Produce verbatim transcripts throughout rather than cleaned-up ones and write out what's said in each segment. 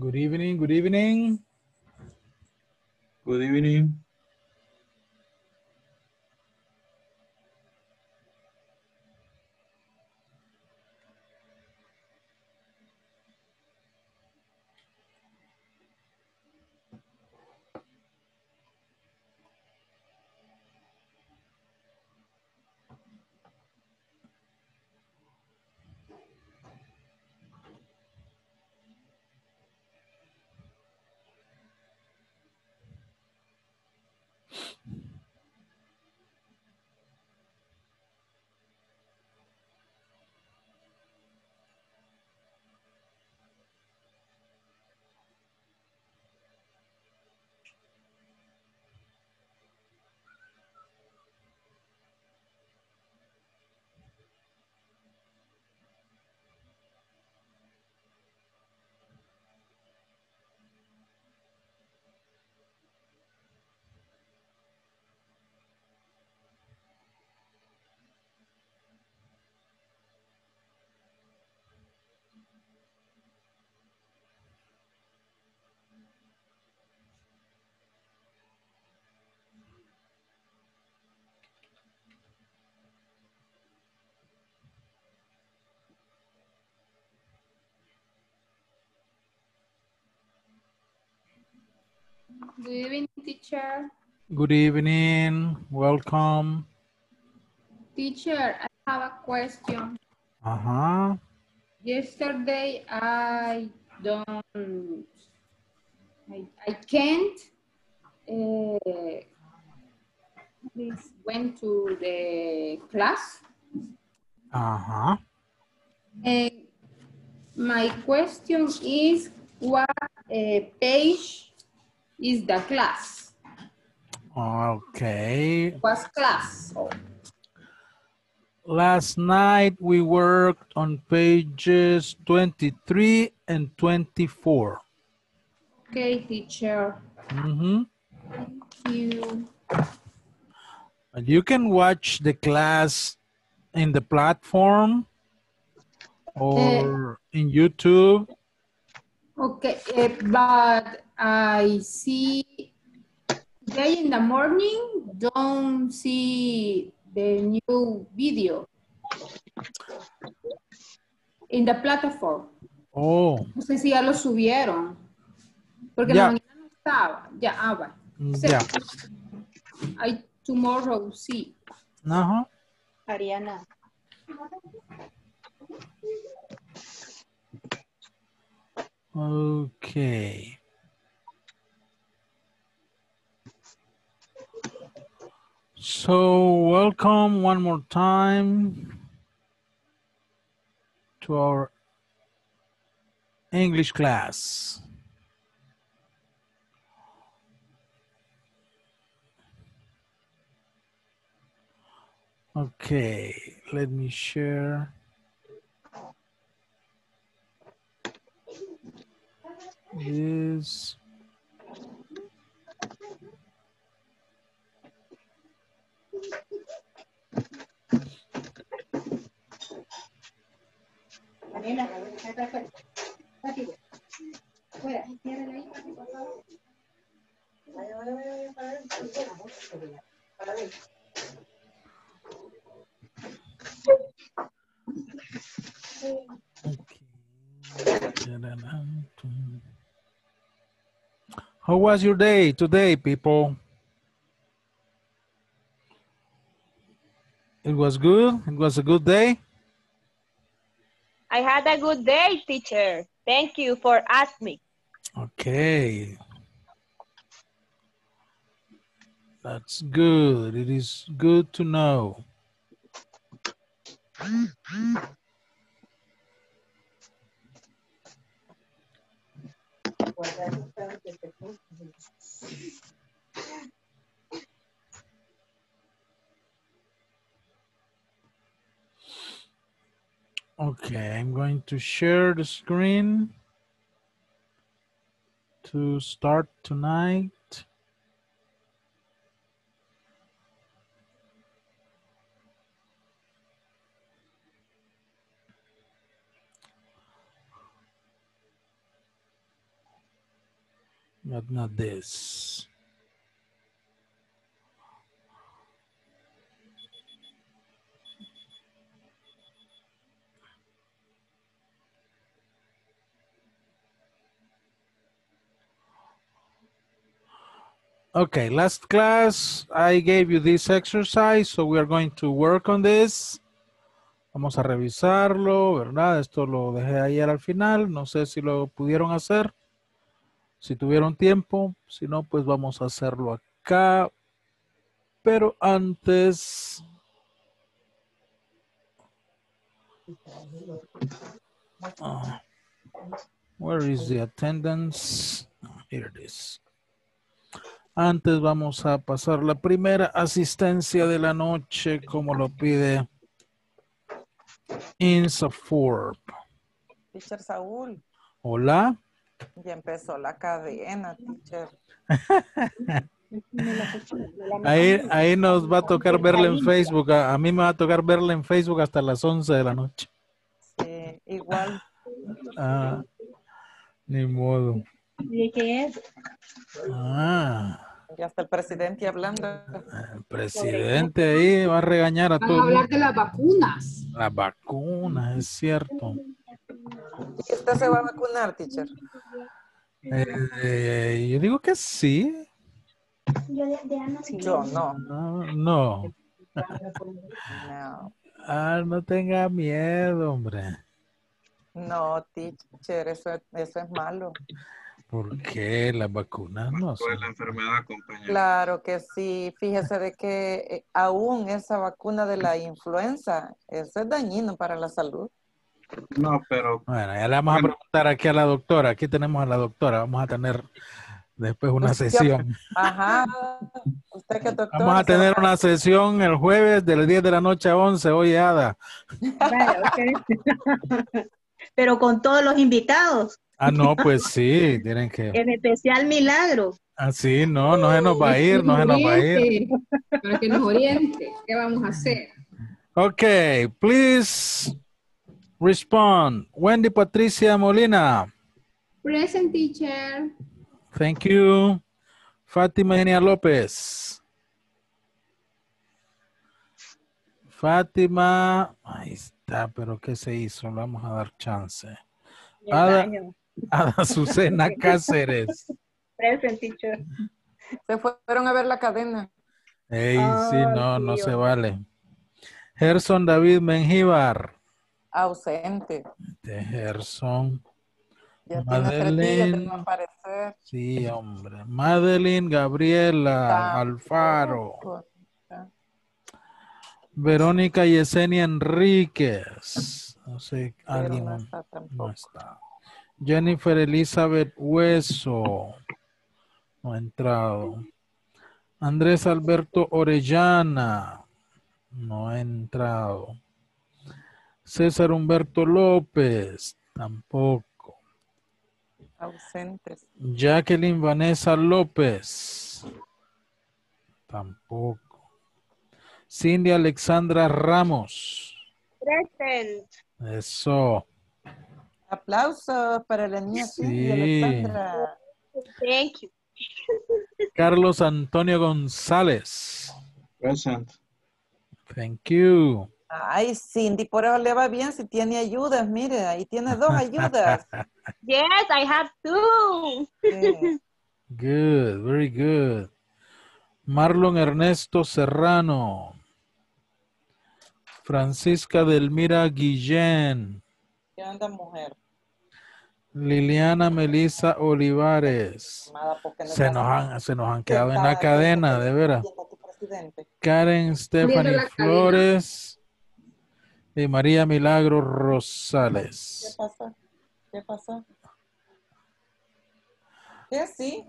Good evening, good evening. Good evening. Good evening, teacher. Good evening, welcome. Teacher, I have a question. Uh-huh. Yesterday, I don't, I, I can't, uh, please went to the class. Uh-huh. And my question is, what uh, page is the class? Okay. What's class? Oh, Last night we worked on pages twenty-three and twenty-four. okay, teacher. Mm-hmm. Thank you. And you can watch the class in the platform Uh, or in YouTube. okay, uh, but I see today in the morning, don't see the new video in the platform. Oh, No sé si ya lo subieron, porque en la yeah, mañana no estaba. Ya, ah, bueno. So, yeah. I tomorrow see. Uh-huh. Ariana. Okay. So welcome one more time to our English class. Okay, let me share this. Daniela, entra afuera. Rápido. Fuera. Ciérrala ahí, por favor. Vaya, vaya, vaya, para adentro. Para adentro. Okay. How was your day today, people? It was good? It was a good day? I had a good day, teacher. Thank you for asking me. Okay. That's good. It is good to know. Okay, I'm going to share the screen to start tonight. but not this. Okay, last class I gave you this exercise, so we are going to work on this. Vamos a revisarlo, ¿verdad? Esto lo dejé ayer al final, no sé si lo pudieron hacer, si tuvieron tiempo, si no, pues vamos a hacerlo acá. Pero antes... Uh, where is the attendance? Here it is. Antes vamos a pasar la primera asistencia de la noche, como lo pide INSAFORP. Teacher Saúl, Hola. ya empezó la cadena, teacher. Ahí, ahí nos va a tocar verla en Facebook. A, a mí me va a tocar verla en Facebook hasta las once de la noche. Sí, igual. Ah, ni modo. ¿Y qué es? Ah, Ya está el presidente hablando. el presidente ahí va a regañar a Van todo a el hablar mundo. de las vacunas. Las vacunas, es cierto. ¿Y usted se va a vacunar, teacher? Eh, eh, yo digo que sí. Yo no. No, no. No, Ah, no tenga miedo, hombre. no, teacher, eso, es- eso es malo. ¿Por qué? Las vacunas no Fue son. la enfermedad, compañero. Claro que sí. Fíjese de que eh, aún esa vacuna de la influenza, eso es dañino para la salud. No, pero Bueno, ya le vamos a Bueno. preguntar aquí a la doctora. Aquí tenemos a la doctora. Vamos a tener después una Usted- sesión. Ajá. Usted que doctor. Vamos a tener una sesión el jueves de las diez de la noche a once. Oye, Ada. Vale, ok. Pero con todos los invitados. Ah, no, pues sí, tienen que. En especial Milagro. Ah, sí, no, no se nos va a ir, no se nos va a ir. Oriente, para que nos oriente. ¿Qué vamos a hacer? Okay, please respond. Wendy Patricia Molina. Present teacher. Thank you. Fátima Genia López. Fátima. Ahí está, pero ¿qué se hizo? Le vamos a dar chance. Ada, Ada Azucena Cáceres. Present teacher. Se fueron a ver la cadena. Ey, sí, Ay, no, no Dios. se vale. Gerson David Mengíbar. Ausente. De Gerson. Ya tiene tres días de Madeline. no aparecer. Sí, hombre. Madeline Gabriela Alfaro. Tampoco. Verónica Yesenia Enríquez. No sé, Pero alguien no no, está no tampoco. está. Jennifer Elizabeth Hueso. No ha entrado. Andrés Alberto Orellana. No ha entrado. César Humberto López. Tampoco. Ausentes. Jacqueline Vanessa López. Tampoco. Cindy Alexandra Ramos. Present. Eso. Aplausos para la niña Sí. Cindy Alexandra. Thank you. Carlos Antonio González. present. Thank you. Ay, Cindy, por eso le va bien si tiene ayudas. Mire, ahí tiene dos ayudas. Yes, I have two. Sí. Good, very good. Marlon Ernesto Serrano. Francisca Delmira Guillén. ¿Qué onda, mujer? Liliana Melissa Olivares. Amada, porque no Se estás nos han, se nos han quedado en sentada la aquí, cadena, porque de veras. sienta tu presidente. Karen Stephanie la cadena. Flores y María Milagro ¿Qué Rosales. pasa? ¿Qué pasa? ¿Qué sí?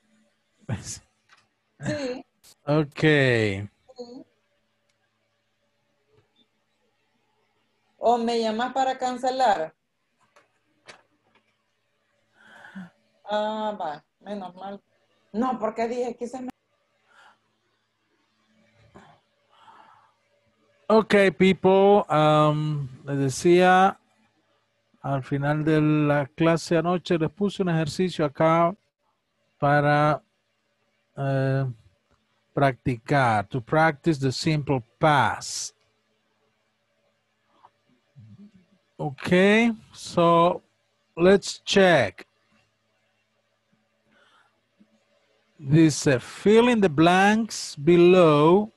Sí. Ok. Sí. ¿O me llamas para cancelar? Ah, va, menos mal. No, porque dije que se me... Ok, people. Um, les decía, al final de la clase anoche les puse un ejercicio acá para uh, practicar, to practice the simple past. Okay, so let's check. This uh, fill in the blanks below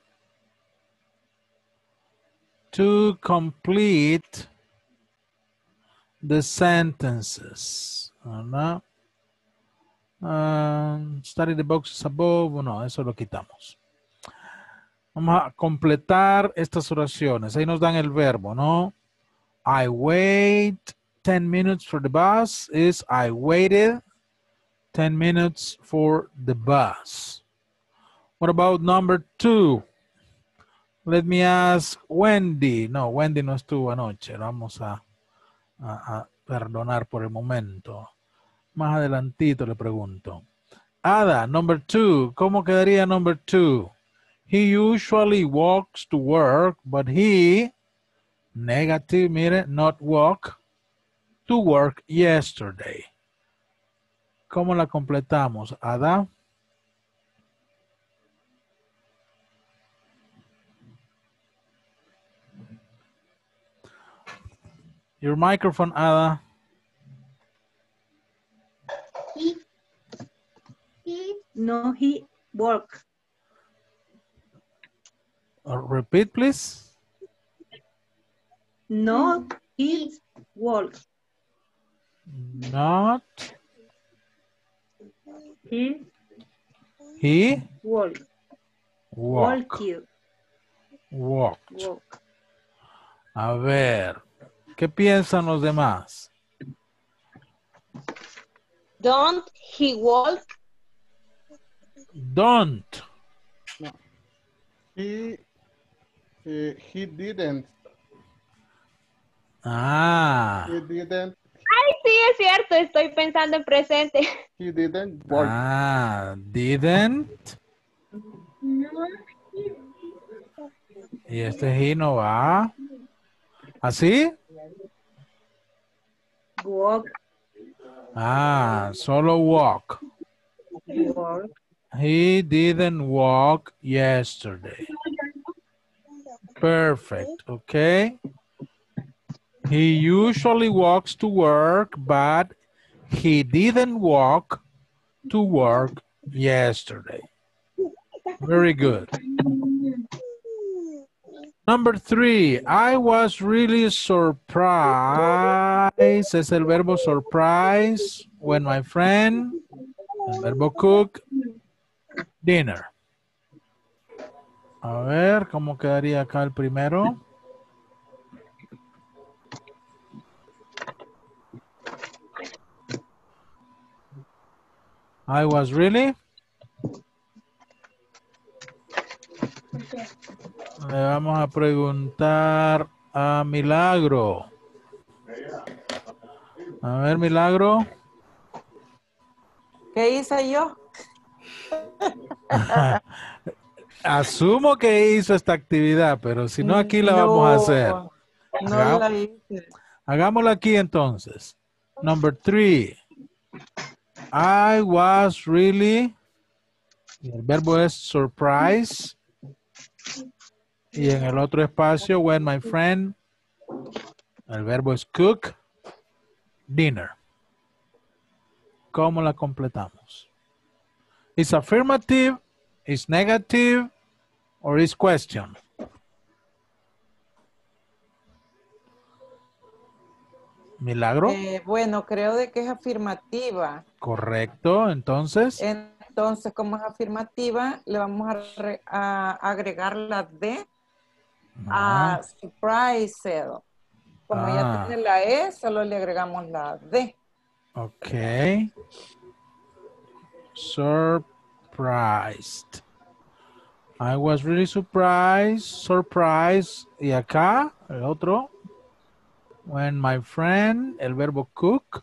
to complete the sentences. ¿Verdad? Uh, study the boxes above. No, eso lo quitamos. Vamos a completar estas oraciones. Ahí nos dan el verbo, ¿no? I wait ten minutes for the bus is I waited ten minutes for the bus. What about number two? Let me ask Wendy. No, Wendy no estuvo anoche. Vamos a, a, a perdonar por el momento. Más adelantito le pregunto. Ada, number two. ¿Cómo quedaría number two? He usually walks to work, but he, negative, mire, not walk, to work yesterday. ¿Cómo la completamos, Ada? Your microphone, Ada. He, he, no, he work. Uh, repeat, please. No, he work. Not. He He work. walk. Walk. Walked. Walk. A ver, ¿qué piensan los demás? Don't he walk? Don't. He, eh, he didn't. Ah. He didn't. Ay, sí, es cierto, estoy pensando en presente. He didn't work. Ah, didn't. Y este he no va. ¿Así? Walk. Ah, solo walk. Walk. He didn't walk yesterday. Perfect, okay. He usually walks to work, but he didn't walk to work yesterday. Very good. Number three, I was really surprised. Es el verbo surprise when my friend, el verbo cook, dinner. A ver, ¿cómo quedaría acá el primero? I was really. Le vamos a preguntar a Milagro. A ver, Milagro. ¿Qué hice yo? Asumo que hizo esta actividad, pero si no, aquí la vamos a hacer. No Hagam- la hice. Hagámosla aquí entonces. Number three. I was really. Y el verbo es surprise. Y en el otro espacio, when my friend, el verbo es cook, dinner. ¿Cómo la completamos? Is affirmative, is negative, or is question? ¿Milagro? Eh, bueno, creo de que es afirmativa. Correcto, entonces. Entonces, como es afirmativa, le vamos a, re- a agregar la D Ah, a surprised. Como Ah. ya tiene la E, solo le agregamos la D. ok. Surprised. I was really surprised. Surprised. Y acá, el otro. When my friend, el verbo cook.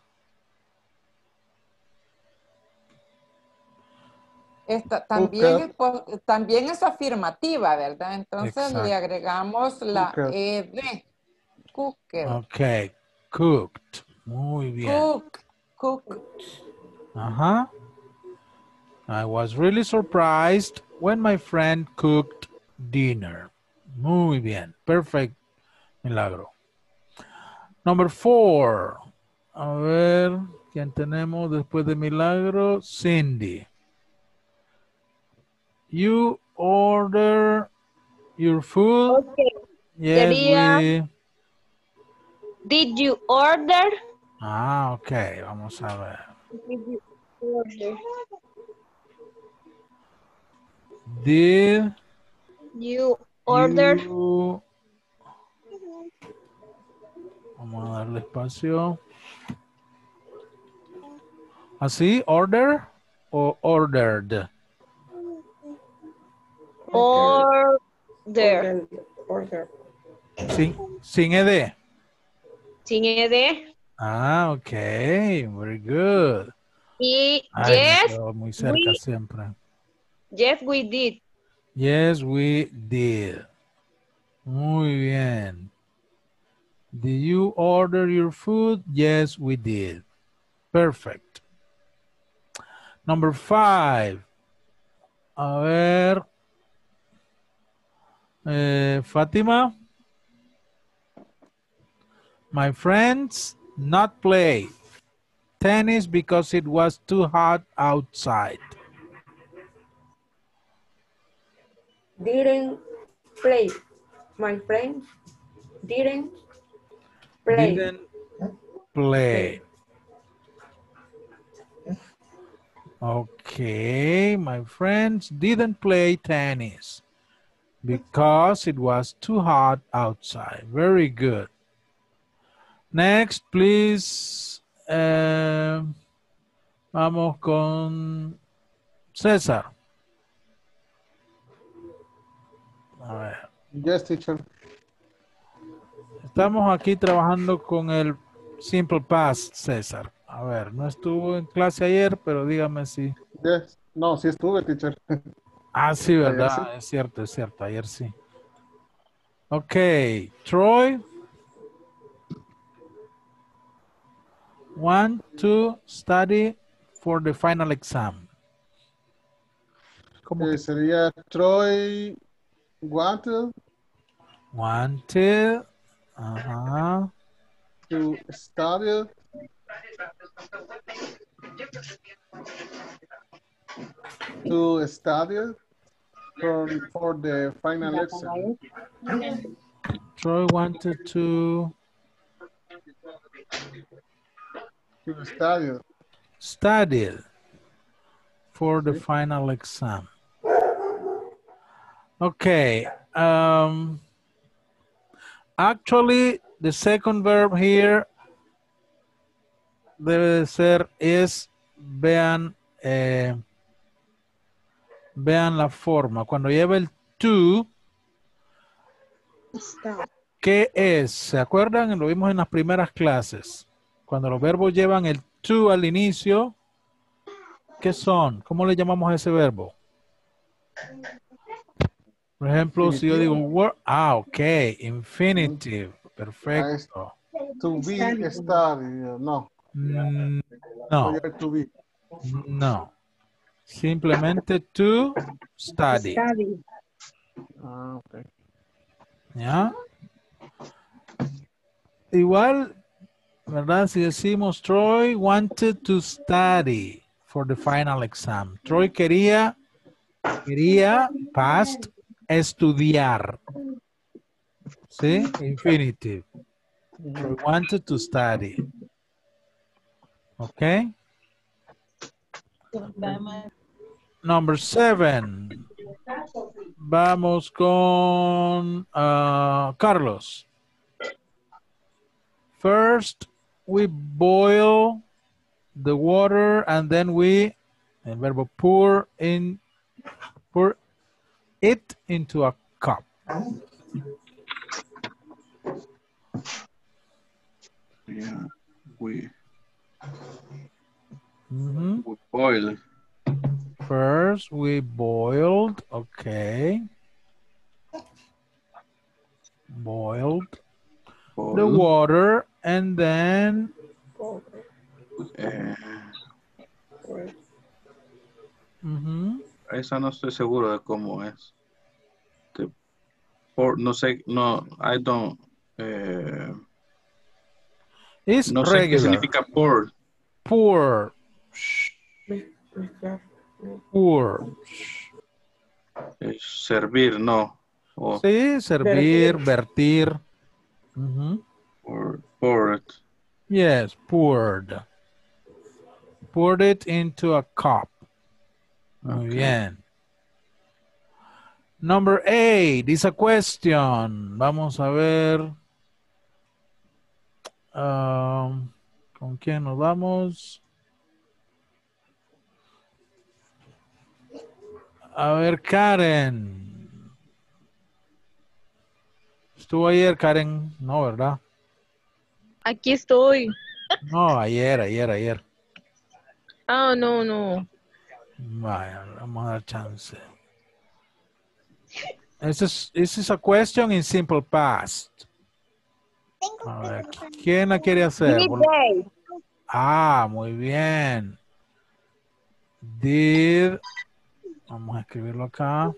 Esta también, Ok. es, po- también es afirmativa, ¿verdad? Entonces Exacto. le agregamos la Ok. E D. Cooked. Ok. Cooked. Muy bien. Cook. Cook. Ajá. I was really surprised when my friend cooked dinner. Muy bien. Perfect. Milagro. Number four. A ver, ¿quién tenemos después de Milagro? Cindy. You order your food. Okay. Yes, Sería, we... did you order? Ah, ok. Vamos a ver. Did you order? Did You ordered? you... Vamos a darle espacio. ¿Así? ¿Order o ordered? Order. Order. Sin, sin ed. Sin ed. Ah, ok. Very good. Y Ay, me yes, quedo muy cerca we, siempre. yes, we did. Yes, we did. Muy bien. Did you order your food? Yes, we did. Perfect. Number five. A ver. Eh, Fátima. My friends not play tennis because it was too hot outside. Didn't play. My friend didn't play. Didn't play. Okay, my friends didn't play tennis because it was too hot outside. Very good. Next, please. Eh, vamos con César. A ver. Yes, teacher. Estamos aquí trabajando con el Simple Past, César. A ver, no estuvo en clase ayer, pero dígame si... Yes. No, sí estuve, teacher. Ah, sí, ¿verdad? Ayer sí. Es cierto, es cierto. Ayer sí. Ok. Troy. Want to study for the final exam. ¿Cómo Eh, que? sería Troy wanted Wanted. Ajá. to study to study for, for the final exam. Troy wanted to To study. study for the final exam. Okay. Um, actually, the second verb here debe de ser es, vean, eh, vean la forma. Cuando lleva el to, ¿qué es? ¿Se acuerdan? Lo vimos en las primeras clases. Cuando los verbos llevan el to al inicio, ¿qué son? ¿Cómo le llamamos a ese verbo? Por ejemplo, si yo digo, were, ah, ok, infinitive, perfecto. To be study. No. Mm, no, To be. no. Simplemente to study. Study. Ah, okay. ¿Ya? Igual, ¿verdad? Si decimos Troy wanted to study for the final exam. Troy quería, quería, past, estudiar. ¿Sí? Infinitive. Troy wanted to study. ¿Ok? Number seven. Vamos con uh, Carlos. First, we boil the water and then we, el verbo pour in, pour it into a cup. Yeah, we, Mm-hmm. we boil. First, we boiled, okay. Boiled Boil. the water and then Uh, Ujú. Esa no estoy seguro de cómo es. De- por, no sé, no, I don't, eh, It's no sé qué regular. significa por. Poor. Mezclar. Poor. Es servir, no. O Sí, servir, vertir. Ujú. por, por. Yes, poured. Poured it into a cup. Muy Okay. bien. Number eight is a question. Vamos a ver. um, ¿Con quién nos vamos? A ver, Karen. ¿Estuvo ayer, Karen? No, ¿verdad? Aquí estoy. No, ayer, ayer, ayer. Oh, no, no. Vaya, vamos a dar chance. This is, this is a question in simple past. A ver, ¿quién la quiere hacer? Did they? Ah, muy bien. Did, vamos a escribirlo acá.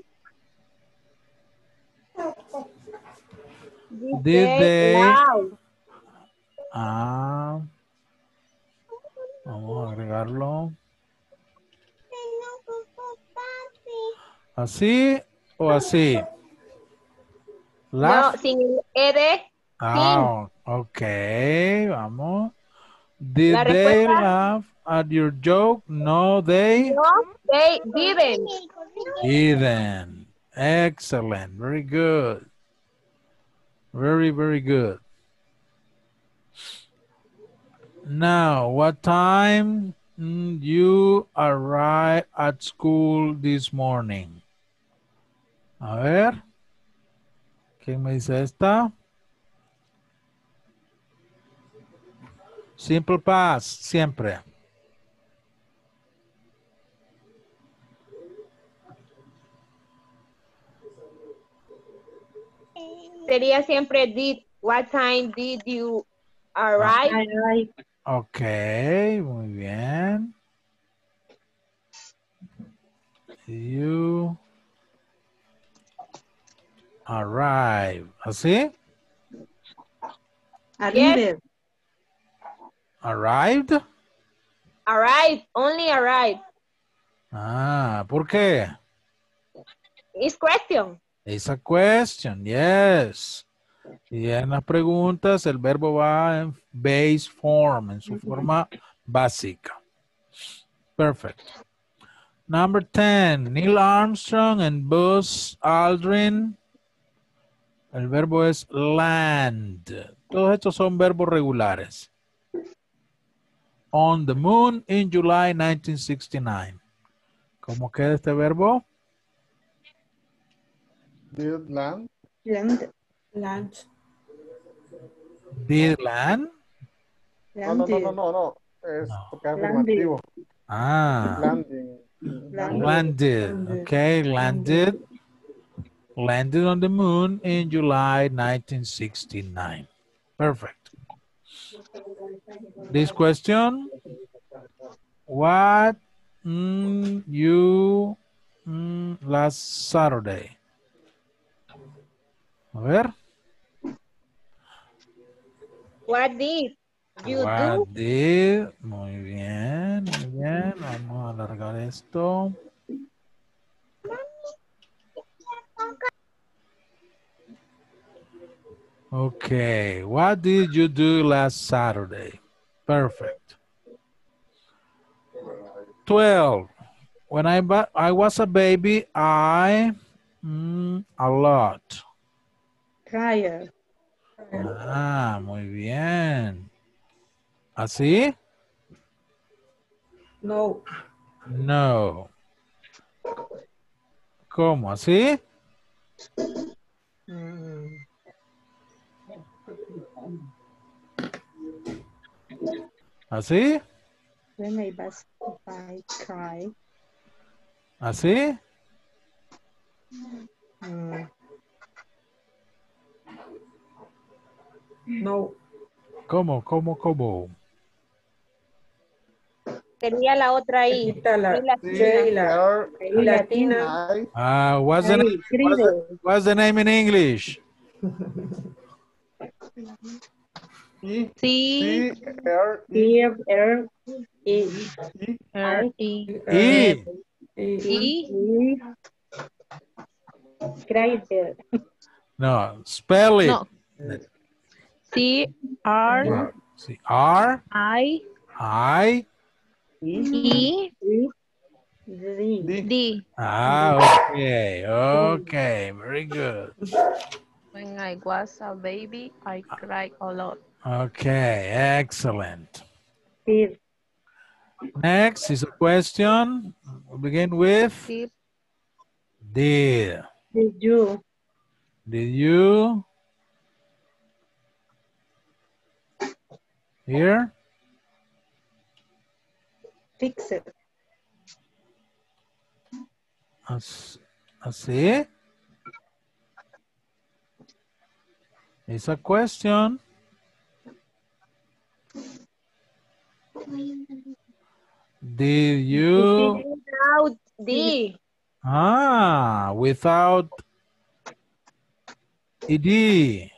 Did, Did they? they? Wow. Ah, vamos a agregarlo. ¿Así o así? No, Laugh. sin ed. Ah, ok, vamos. Did La they respuesta, laugh at your joke? No, they no, they didn't. didn't. Excellent. Very good. Very, very good. Now, what time mm, you arrived at school this morning? A ver. ¿Quién me dice esta? Simple past, siempre. Sería siempre did. What time did you arrive? Arrive. Ok, muy bien. You arrive. ¿Así? Yes, Arrived. arrive, only arrive. Ah, ¿por qué? It's question. It's a question, yes. Y en las preguntas el verbo va en base form, en su forma básica. Perfect. Number ten, Neil Armstrong and Buzz Aldrin. El verbo es land. Todos estos son verbos regulares. On the moon in July nineteen sixty-nine. ¿Cómo queda este verbo? Did land? Land. Land. Did land? No, no, no, no, no, no. Es No. porque es afirmativo. Ah, Landing. landed. Okay, landed. Landed on the moon in July nineteen sixty-nine. Perfect. This question, what mm, you mm, last Saturday? A ver. What did you What do? did? Muy bien, muy bien. Vamos a alargar esto. Okay, what did you do last Saturday? Perfect. twelve. When I, I was a baby, I, mm, a lot. Crier. Ah, muy bien. ¿Así? No. No. ¿Cómo? ¿Así? ¿Así? When I was I cry. ¿Así? Mm. No. ¿Cómo? ¿Cómo? ¿Cómo? Sería la otra I. Quita la I latina. J y la R, I latina. I, Uh, what's the Ahí, name? What's the, escribe. what's the name in English? E, C, C, R, E, C, R, E, E, R, I, E, E. E, E, E, Crider. No, spell it. no. C, R, R. See, R, I, I. E, E, Z. D. D. Ah, okay, okay, very good. When I was a baby, I cried a lot. Okay, excellent. Did, Next is a question. We begin with Did, did. did you Did you here? fix it? As- Así. It's a question. Did you? without D. Ah, without ed.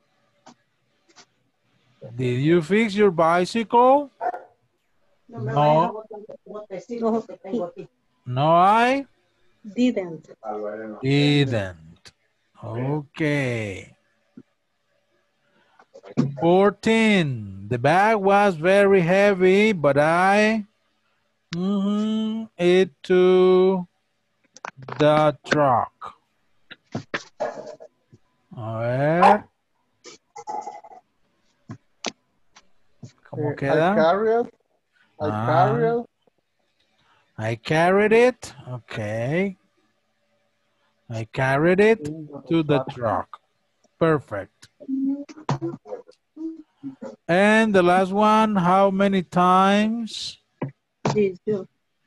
Did you fix your bicycle? No. No, No, I didn't. didn't. Okay. fourteen. The bag was very heavy, but I mhm, it to the truck. A ver. ¿Cómo I queda? carried, I Ah. carried, I carried it. Okay. I carried it to the truck. Perfect. And the last one, how many times Did you?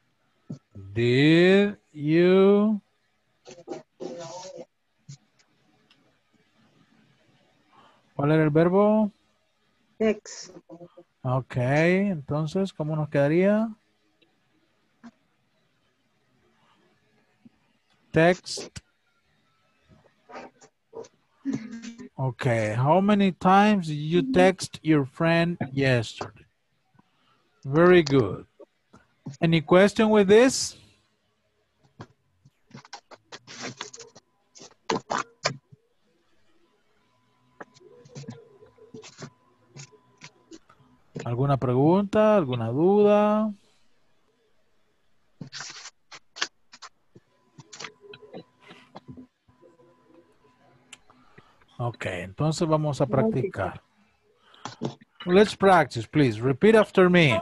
did you ¿Cuál era el verbo? Text. Ok, entonces, ¿cómo nos quedaría? Text. Okay, how many times did you text your friend yesterday? Very good. Any question with this? ¿Alguna pregunta? ¿Alguna duda? Ok, entonces vamos a practicar. Let's practice, please. Repeat after me.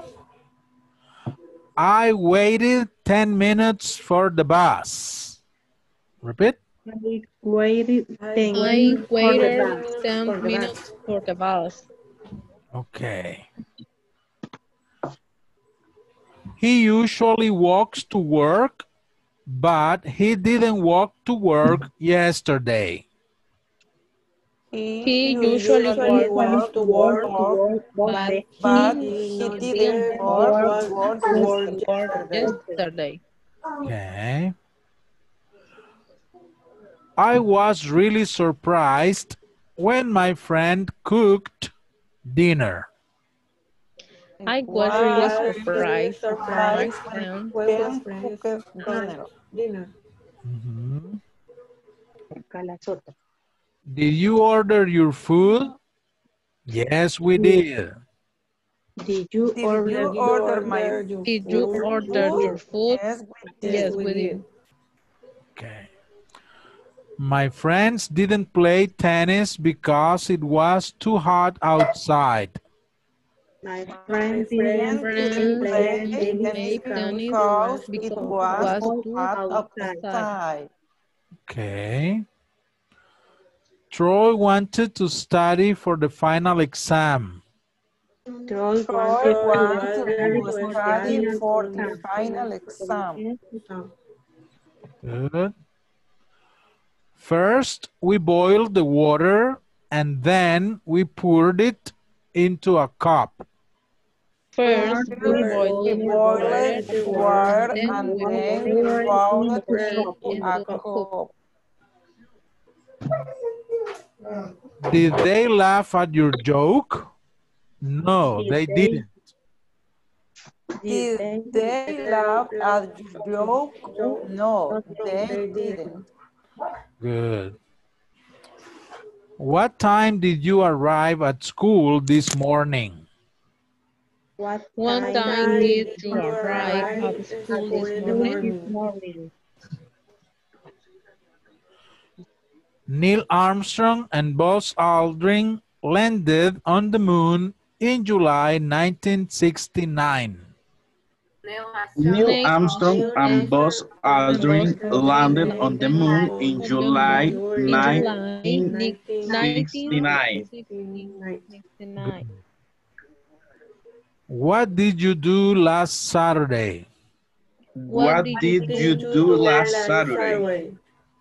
I waited ten minutes for the bus. Repeat. I waited ten I minutes for the waited bus. ten For the minutes bus. for the bus. Okay. He usually walks to work, but he didn't walk to work yesterday. He usually Usually walks wants to work, to work, but but he he didn't didn't walk work, work to yesterday. work yesterday. Okay. I was really surprised when my friend cooked dinner. I was Was really really surprised surprised when when Ben cooked dinner. Mhm. Calasota. Did you order your food? Yes, we did. Did you Did order you your order my did you food? order your food? Yes, we did. Yes, we did. Okay. My friends didn't play tennis because it was too hot outside. My My friend friend didn't didn't play play tennis Play tennis tennis because it because was it was too too hot outside. outside. Okay. Troy wanted to study for the final exam. Troy Troy wanted wanted to to study study for for the the final exam. Good. First, we boiled the water and then we poured it into a cup. First, First, we we boiled boiled the water water, then and we then we poured poured it it in a the cup. cup. Did they laugh at your joke? No, Did they they, didn't. Did did they they laugh laugh at your joke? joke? No, No, they they didn't. didn't. Good. What time did you arrive at school this morning? What What time time did did you you arrive arrive at at school school this this morning? morning? Neil Armstrong and Buzz Aldrin landed on the moon in July nineteen sixty-nine. Neil Neil Armstrong Neil and Armstrong Buzz Armstrong and and Buzz Aldrin Buzz landed Aldrin on the Aldrin landed moon landed in on on the the moon July moon in July July nineteen nineteen sixty-nine. nineteen sixty-nine. What did you do last Saturday? What What did you did you Did do? you do do last last Saturday? Saturday?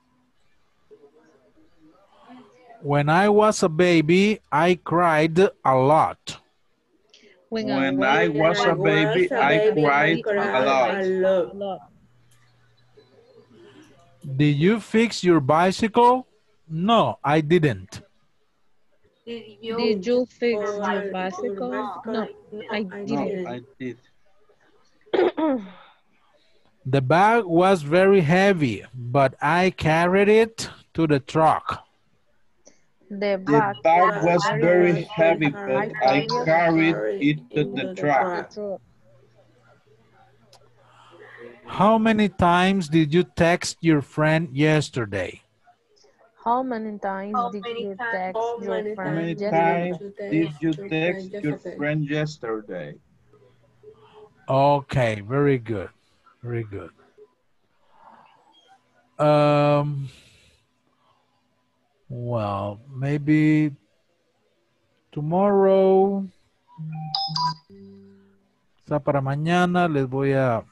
When I was a baby, I cried a lot. When I When was I When was I a a was baby, a I baby, I cried baby, I a cried lot. a cried lot. a lot. Did you fix your bicycle? No, I didn't. Did you fix For your your bicycle? No, bicycle? No, I I No, didn't. I didn't. did. The bag was very heavy, but I carried it to the truck. The The bag bag was Bag was very very was heavy, very heavy, but I but hard, I but carried I carried carried it to the into the truck. the truck. truck. How many times did you text your friend yesterday? How many times did you text How your many How friend many times did times yesterday? you did text you your friend text your yesterday? friend yesterday? Okay, very good. Very good. Um, well, maybe tomorrow, quizá para mañana les voy a,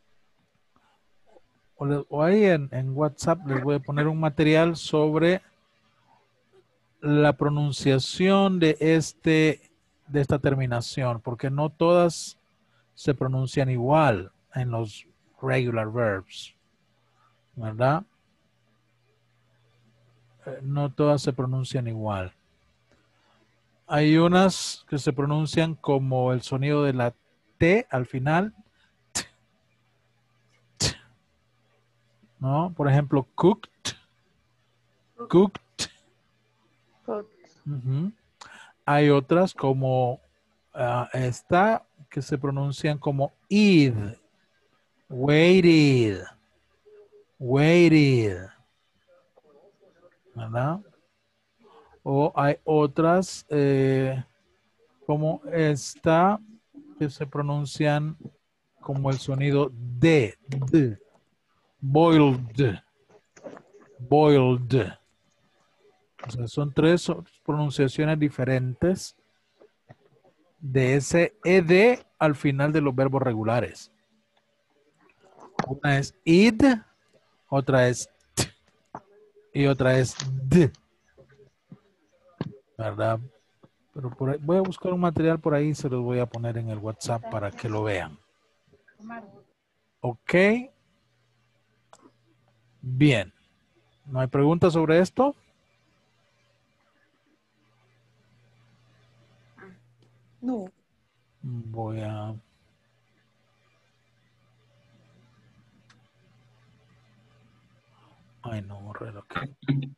o, le- o ahí en, en WhatsApp les voy a poner un material sobre la pronunciación de este, de esta terminación, porque no todas se pronuncian igual en los regular verbs, ¿verdad? Eh, No todas se pronuncian igual. Hay unas que se pronuncian como el sonido de la T al final, ¿no? Por ejemplo, cooked, cooked. Cooked. Ujú. Hay otras como ah, esta que se pronuncian como id, waited, waited, ¿verdad? O hay otras eh, como esta que se pronuncian como el sonido de, de, boiled, boiled. O sea, son tres pronunciaciones diferentes de ese ed al final de los verbos regulares. Una es id, otra es t y otra es d, ¿verdad? Pero por ahí, voy a buscar un material por ahí y se los voy a poner en el WhatsApp para que lo vean. Ok. Bien. ¿No hay preguntas sobre esto? No. Voy a... Ay, no, borré lo que...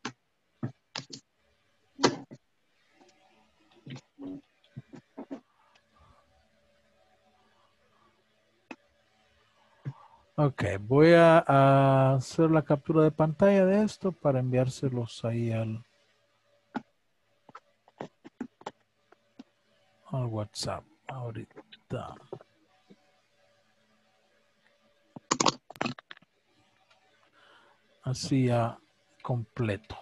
Ok, voy a, a hacer la captura de pantalla de esto para enviárselos ahí al, al WhatsApp ahorita. Así ya completo.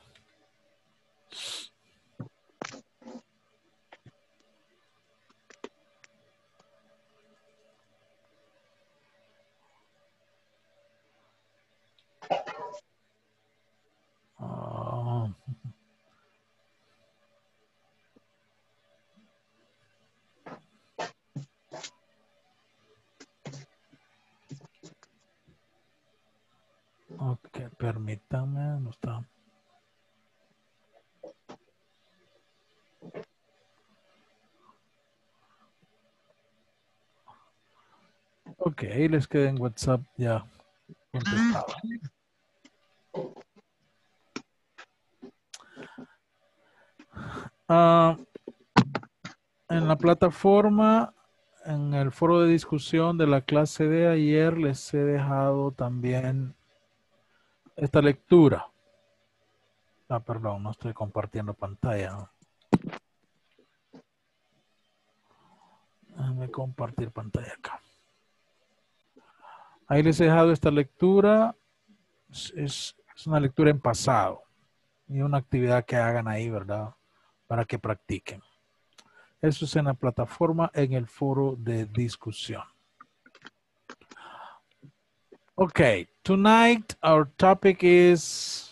Ah. Ok, permítanme, no está. Ok, les queda en WhatsApp ya contestado. Ah, en la plataforma, en el foro de discusión de la clase de ayer, les he dejado también esta lectura. Ah, perdón, no estoy compartiendo pantalla. ¿No? Déjame compartir pantalla acá. Ahí les he dejado esta lectura. Es, es, es una lectura en pasado. Y una actividad que hagan ahí, ¿verdad? Para que practiquen. Eso es en la plataforma, en el foro de discusión. Okay, tonight our topic is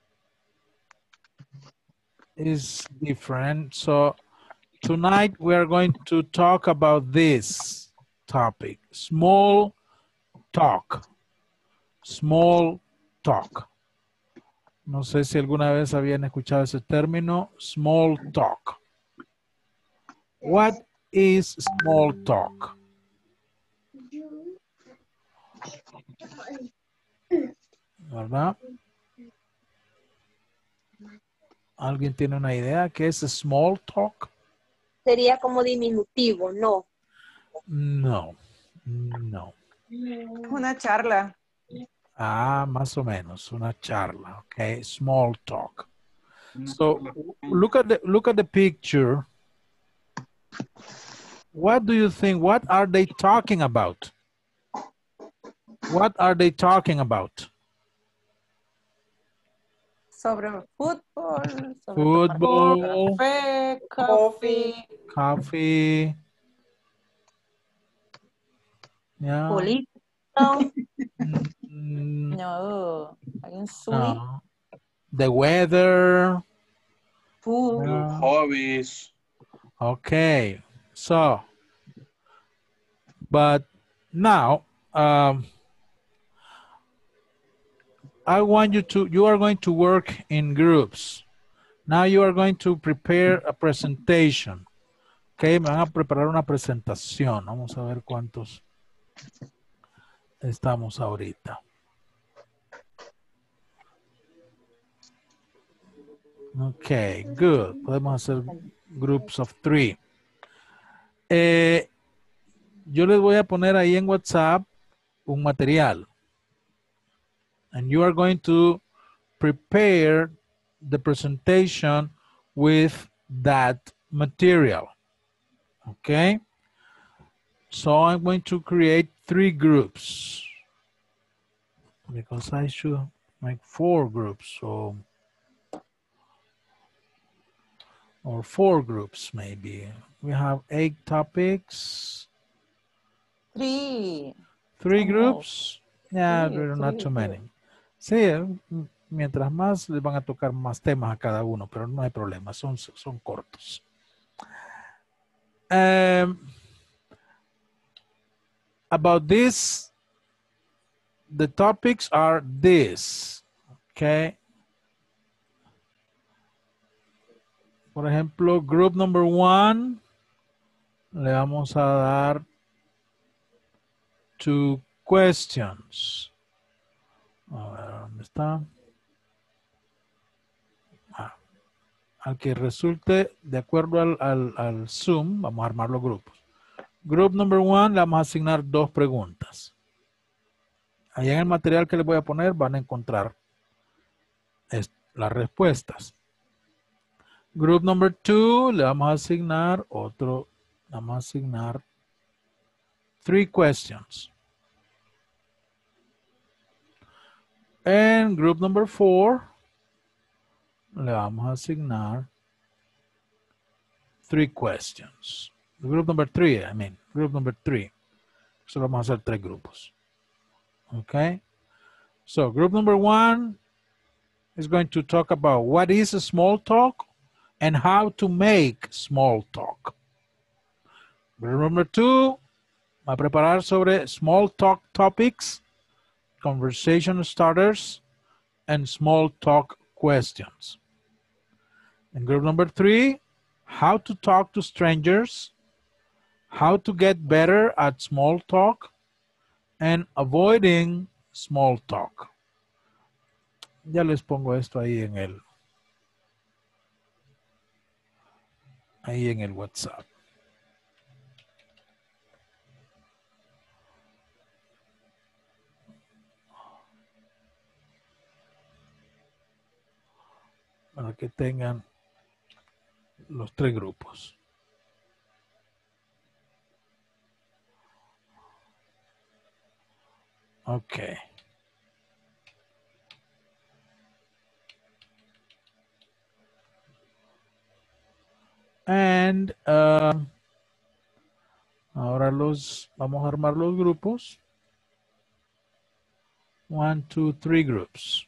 is different. So tonight we are going to talk about this topic, small talk. Small talk. No sé si alguna vez habían escuchado ese término, small talk. What is small talk? ¿Verdad? ¿Alguien tiene una idea qué es small talk? Sería como diminutivo, ¿no? No, no. Una charla. Ah, más o menos, una charla, okay? Small talk. So, look at the look at the picture. What do you think? What are they talking about? What are they talking about? Sobre fútbol, sobre Football, café, coffee, coffee. Yeah. Político. Mm, no, alguien sweet, no. The weather. food, Yeah. Hobbies. Okay, so, but now, um, I want you to, you are going to work in groups. Now you are going to prepare a presentation. Okay, me van a preparar una presentación. Vamos a ver cuántos estamos ahorita. Okay, good. Podemos hacer groups of three. Eh, yo les voy a poner ahí en WhatsApp un material. And you are going to prepare the presentation with that material. Okay? So I'm going to create three groups. Because I should make four groups. So, or four groups maybe. We have eight topics. three. Three Almost. groups? Yeah, Sí, there are not sí, too sí. many. Sí, mientras más les van a tocar más temas a cada uno, pero no hay problema, son, son cortos. Um, about this, the topics are this, okay? Por ejemplo, group number one, le vamos a dar two questions. A ver, ¿dónde está? Ah, al que resulte de acuerdo al, al, al Zoom, vamos a armar los grupos. Group number one, le vamos a asignar dos preguntas. Allá en el material que les voy a poner van a encontrar las respuestas. Group number two, le vamos a asignar otro, vamos a asignar three questions. En group number four, le vamos a asignar three questions. Group number three, I mean, group number three. So vamos a hacer tres grupos. Okay. So group number one is going to talk about what is a small talk and how to make small talk. Group number two, va a preparar sobre small talk topics, conversation starters, and small talk questions. And group number three, how to talk to strangers, how to get better at small talk, and avoiding small talk. Ya les pongo esto ahí en el, ahí en el WhatsApp. Para que tengan los tres grupos. Okay. And uh, ahora los vamos a armar los grupos. One, two, three groups.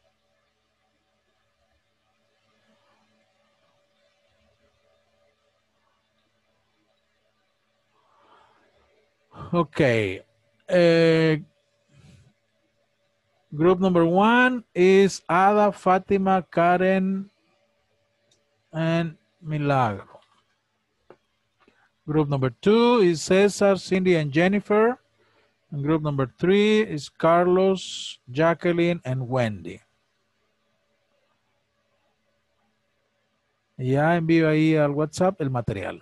Okay. Uh, group number one is Ada, Fatima, Karen, and Milagro. Group number two is Cesar, Cindy, and Jennifer. And group number three is Carlos, Jacqueline, and Wendy. Ya envío ahí al WhatsApp el material.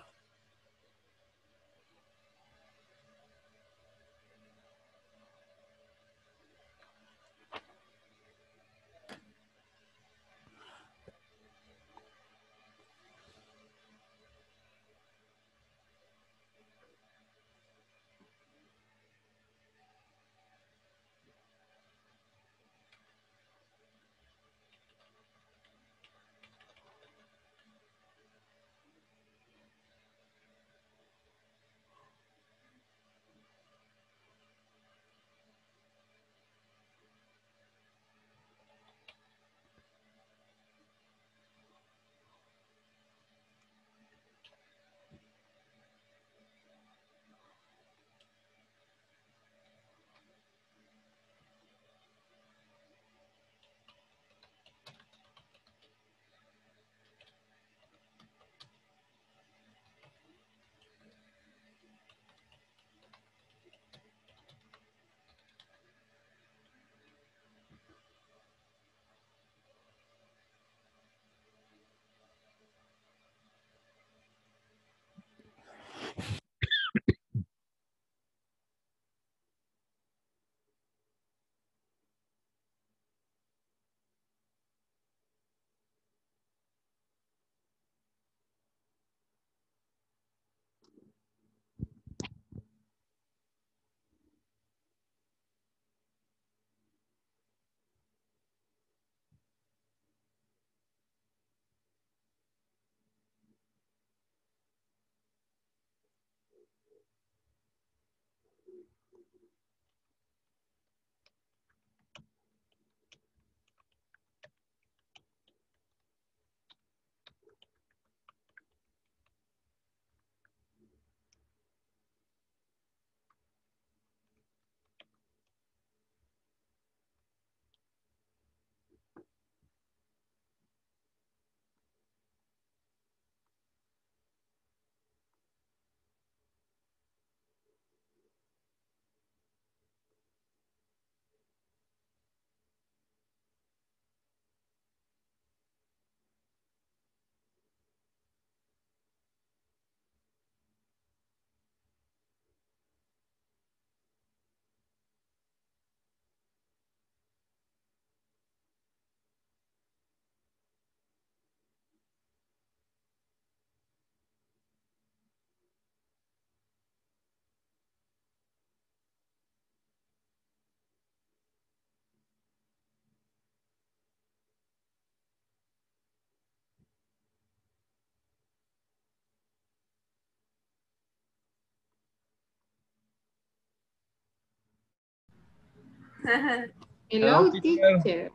Hello, Hello, teacher. teacher.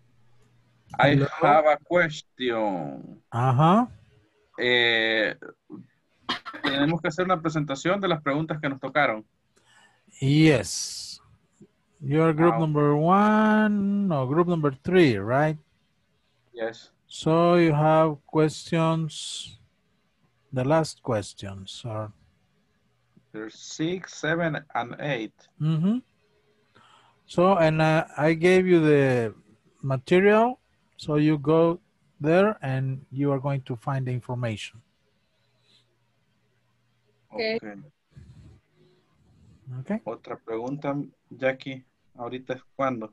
I Hello. have a question. Ajá. Eh, tenemos que hacer una presentación de las preguntas que nos tocaron. Yes. You're group Ah, number one, no, group number three, right? yes. So you have questions, the last questions are. There's six, seven, and eight. Mm-hmm. So, and uh, I gave you the material, so you go there and you are going to find the information. Okay. Okay. Okay. Otra pregunta, Jackie. Ahorita es cuándo.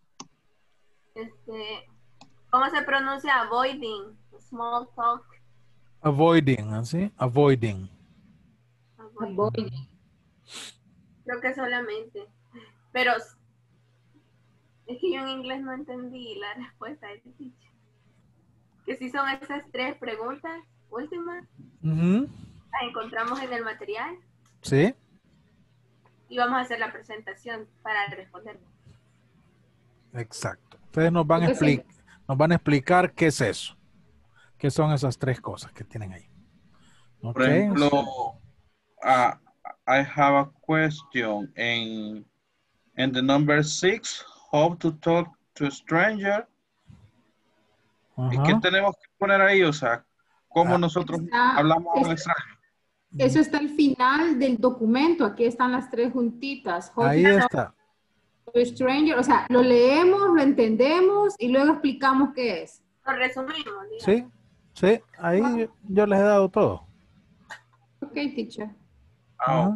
Este, ¿cómo se pronuncia avoiding? Small talk. Avoiding, así, avoiding. Avoiding. Avoiding. Creo que solamente. Pero es que yo en inglés no entendí la respuesta del teacher. Que si son esas tres preguntas últimas, Ujú. las encontramos en el material Sí. y vamos a hacer la presentación para responder. Exacto. Ustedes nos van, a Porque expli- nos van a explicar qué es eso. ¿Qué son esas tres cosas que tienen ahí? Por Ok. ejemplo, uh, I have a question in, in the number six, how to talk to a stranger. ¿Y qué Ajá. tenemos que poner ahí? O sea, ¿cómo Ah. nosotros Está- hablamos a un es- extraño? Eso está al final del documento. Aquí están las tres juntitas. How to Ahí talk está. to a stranger. O sea, lo leemos, lo entendemos y luego explicamos qué es. Lo resumimos, digamos. Sí. Sí. Ahí yo les he dado todo. Ok, teacher. Ah, Ajá. ok.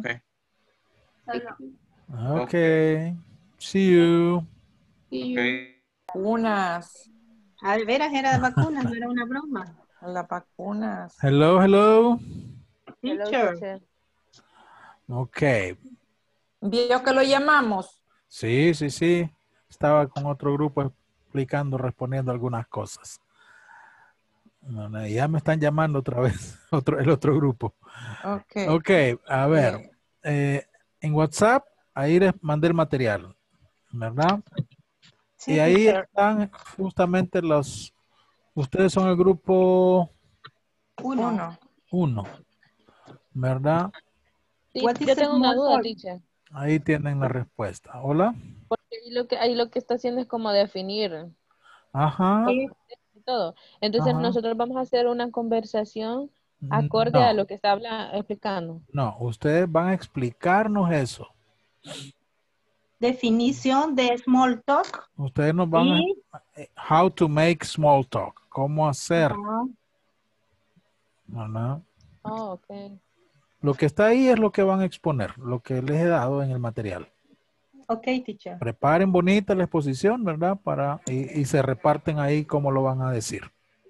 Solo. Ok. See you. See you. Ok. Vacunas, Al veras era de vacunas, no era una broma. las vacunas. Hello, hello. Teacher. Hello, teacher. Ok. ¿Vio que lo llamamos? Sí, sí, sí. Estaba con otro grupo explicando, respondiendo algunas cosas. No, no, ya me están llamando otra vez, otro, el otro grupo. Ok. Ok, a ver. Eh, eh, en WhatsApp, ahí les mandé el material, ¿verdad? Sí, Y ahí teacher. están justamente los, ustedes son el grupo Uno. uno. uno, ¿verdad? Sí, What is yo a tengo una small duda, talk? teacher. Ahí tienen la respuesta. Hola. Porque ahí lo que, ahí lo que está haciendo es como definir Ajá. y todo. Entonces Ajá. nosotros vamos a hacer una conversación acorde a No, lo que está habla- explicando. no, ustedes van a explicarnos eso. Definición de small talk. Ustedes nos van a, Y how to make small talk, cómo hacer, ah, ¿verdad? Oh, ok. Lo que está ahí es lo que van a exponer, lo que les he dado en el material. ok, teacher. Preparen bonita la exposición, ¿verdad? Para, y, y se reparten ahí cómo lo van a decir.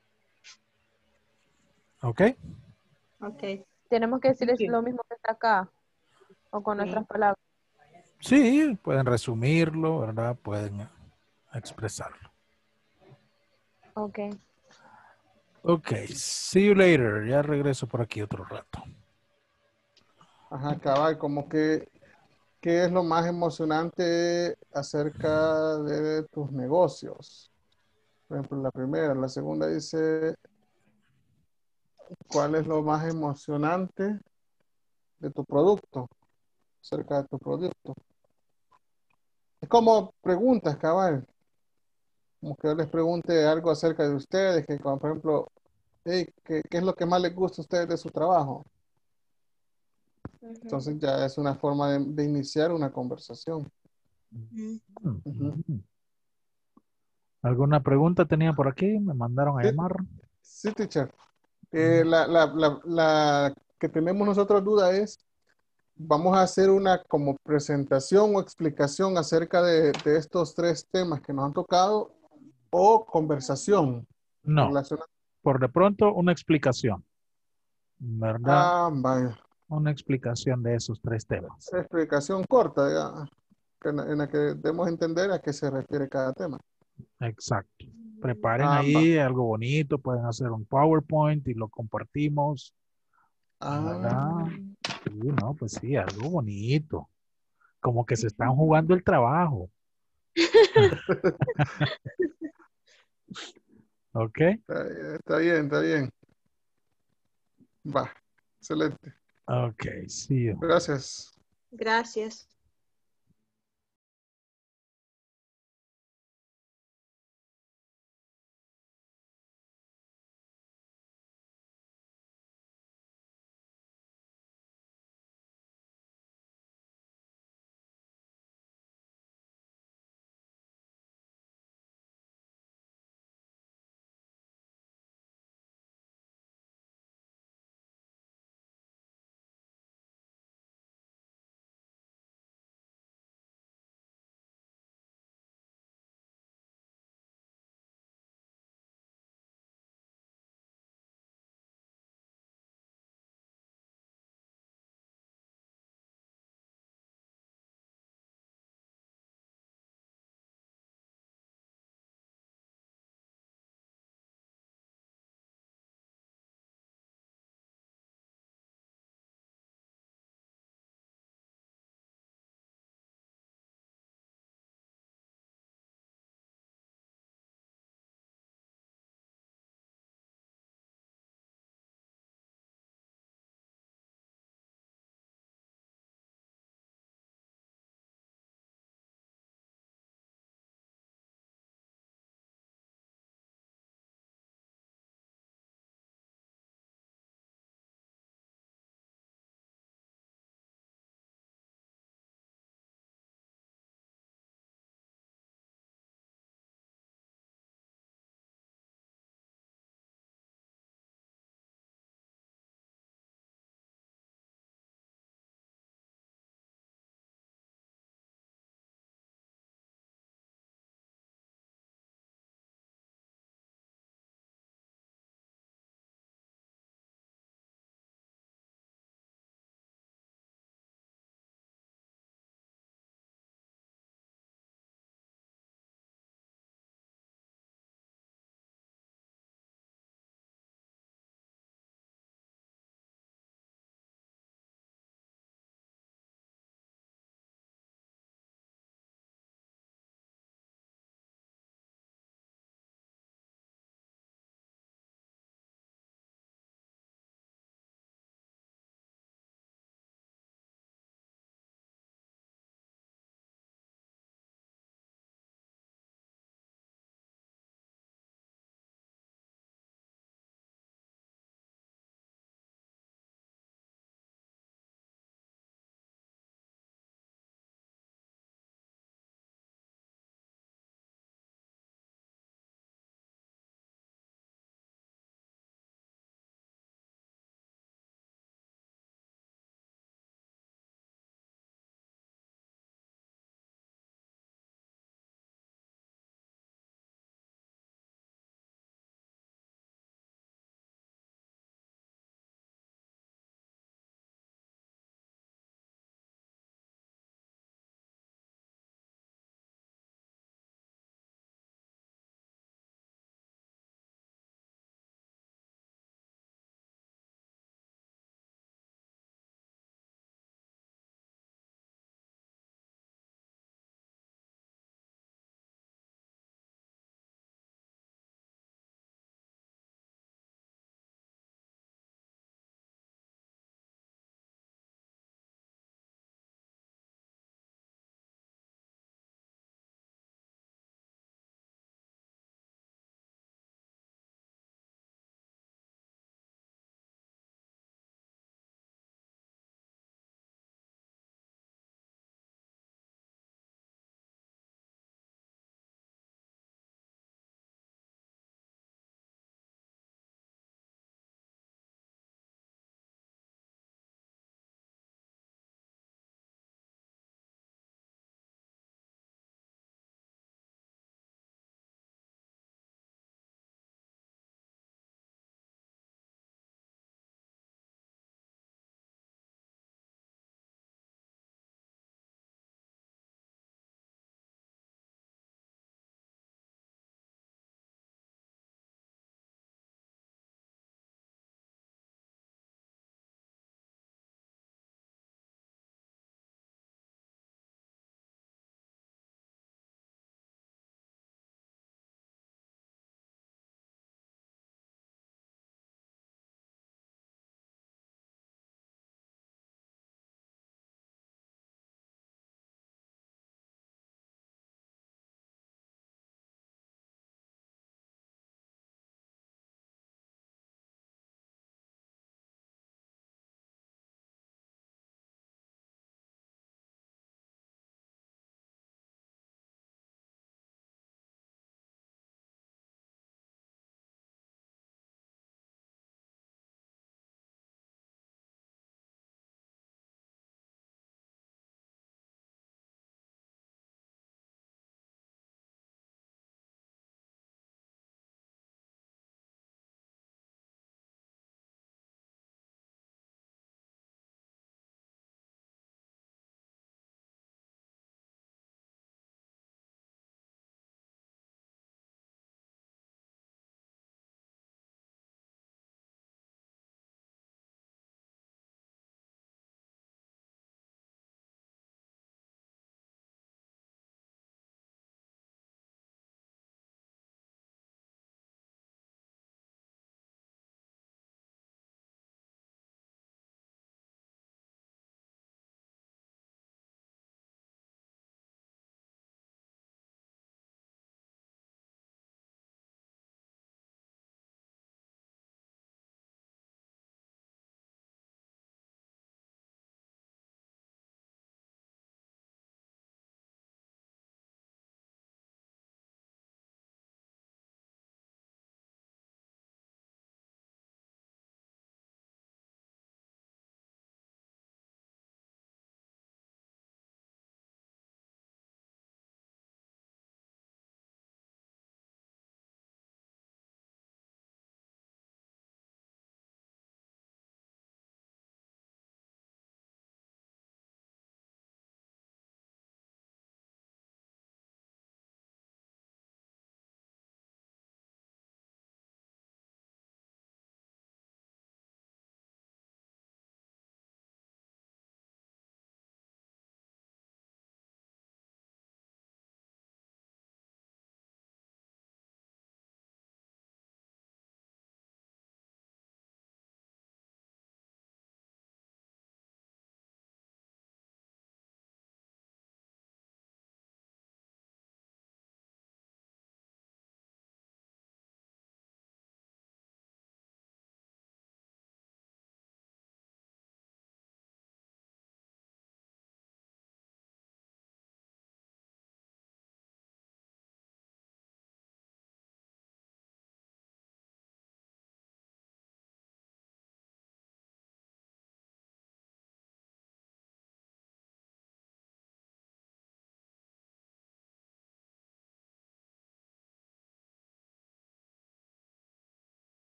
¿Ok? Ok. Tenemos que decir Thank es you. lo mismo que está acá o con Sí. nuestras palabras. Sí, pueden resumirlo, ¿verdad? Pueden expresarlo. Ok. Ok, see you later. Ya regreso por aquí otro rato. Ajá, cabal, como que, ¿qué es lo más emocionante acerca de tus negocios? Por ejemplo, la primera, la segunda dice, ¿cuál es lo más emocionante de tu producto? Acerca de tu producto. Es como preguntas, cabal. Como que yo les pregunte algo acerca de ustedes, que como por ejemplo, hey, ¿qué, qué es lo que más les gusta a ustedes de su trabajo? Entonces ya es una forma de, de iniciar una conversación. Ujú. ¿Alguna pregunta tenía por aquí? Me mandaron a Sí. llamar. Sí, teacher. Eh, la, la, la, la que tenemos nosotros duda es, vamos a hacer una como presentación o explicación acerca de, de estos tres temas que nos han tocado o conversación No, relacionada. por de pronto una explicación, ¿verdad? Ah, vaya. Una explicación de esos tres temas. Explicación corta, ya, que en, en la que debemos entender a qué se refiere cada tema. Exacto. Preparen Ah, va. ahí algo bonito, pueden hacer un PowerPoint y lo compartimos, Ah, ¿verdad? Sí, no, pues sí, algo bonito. Como que se están jugando el trabajo. ¿Ok? está, está bien, está bien. Va, excelente. Ok, see you. Gracias. Gracias.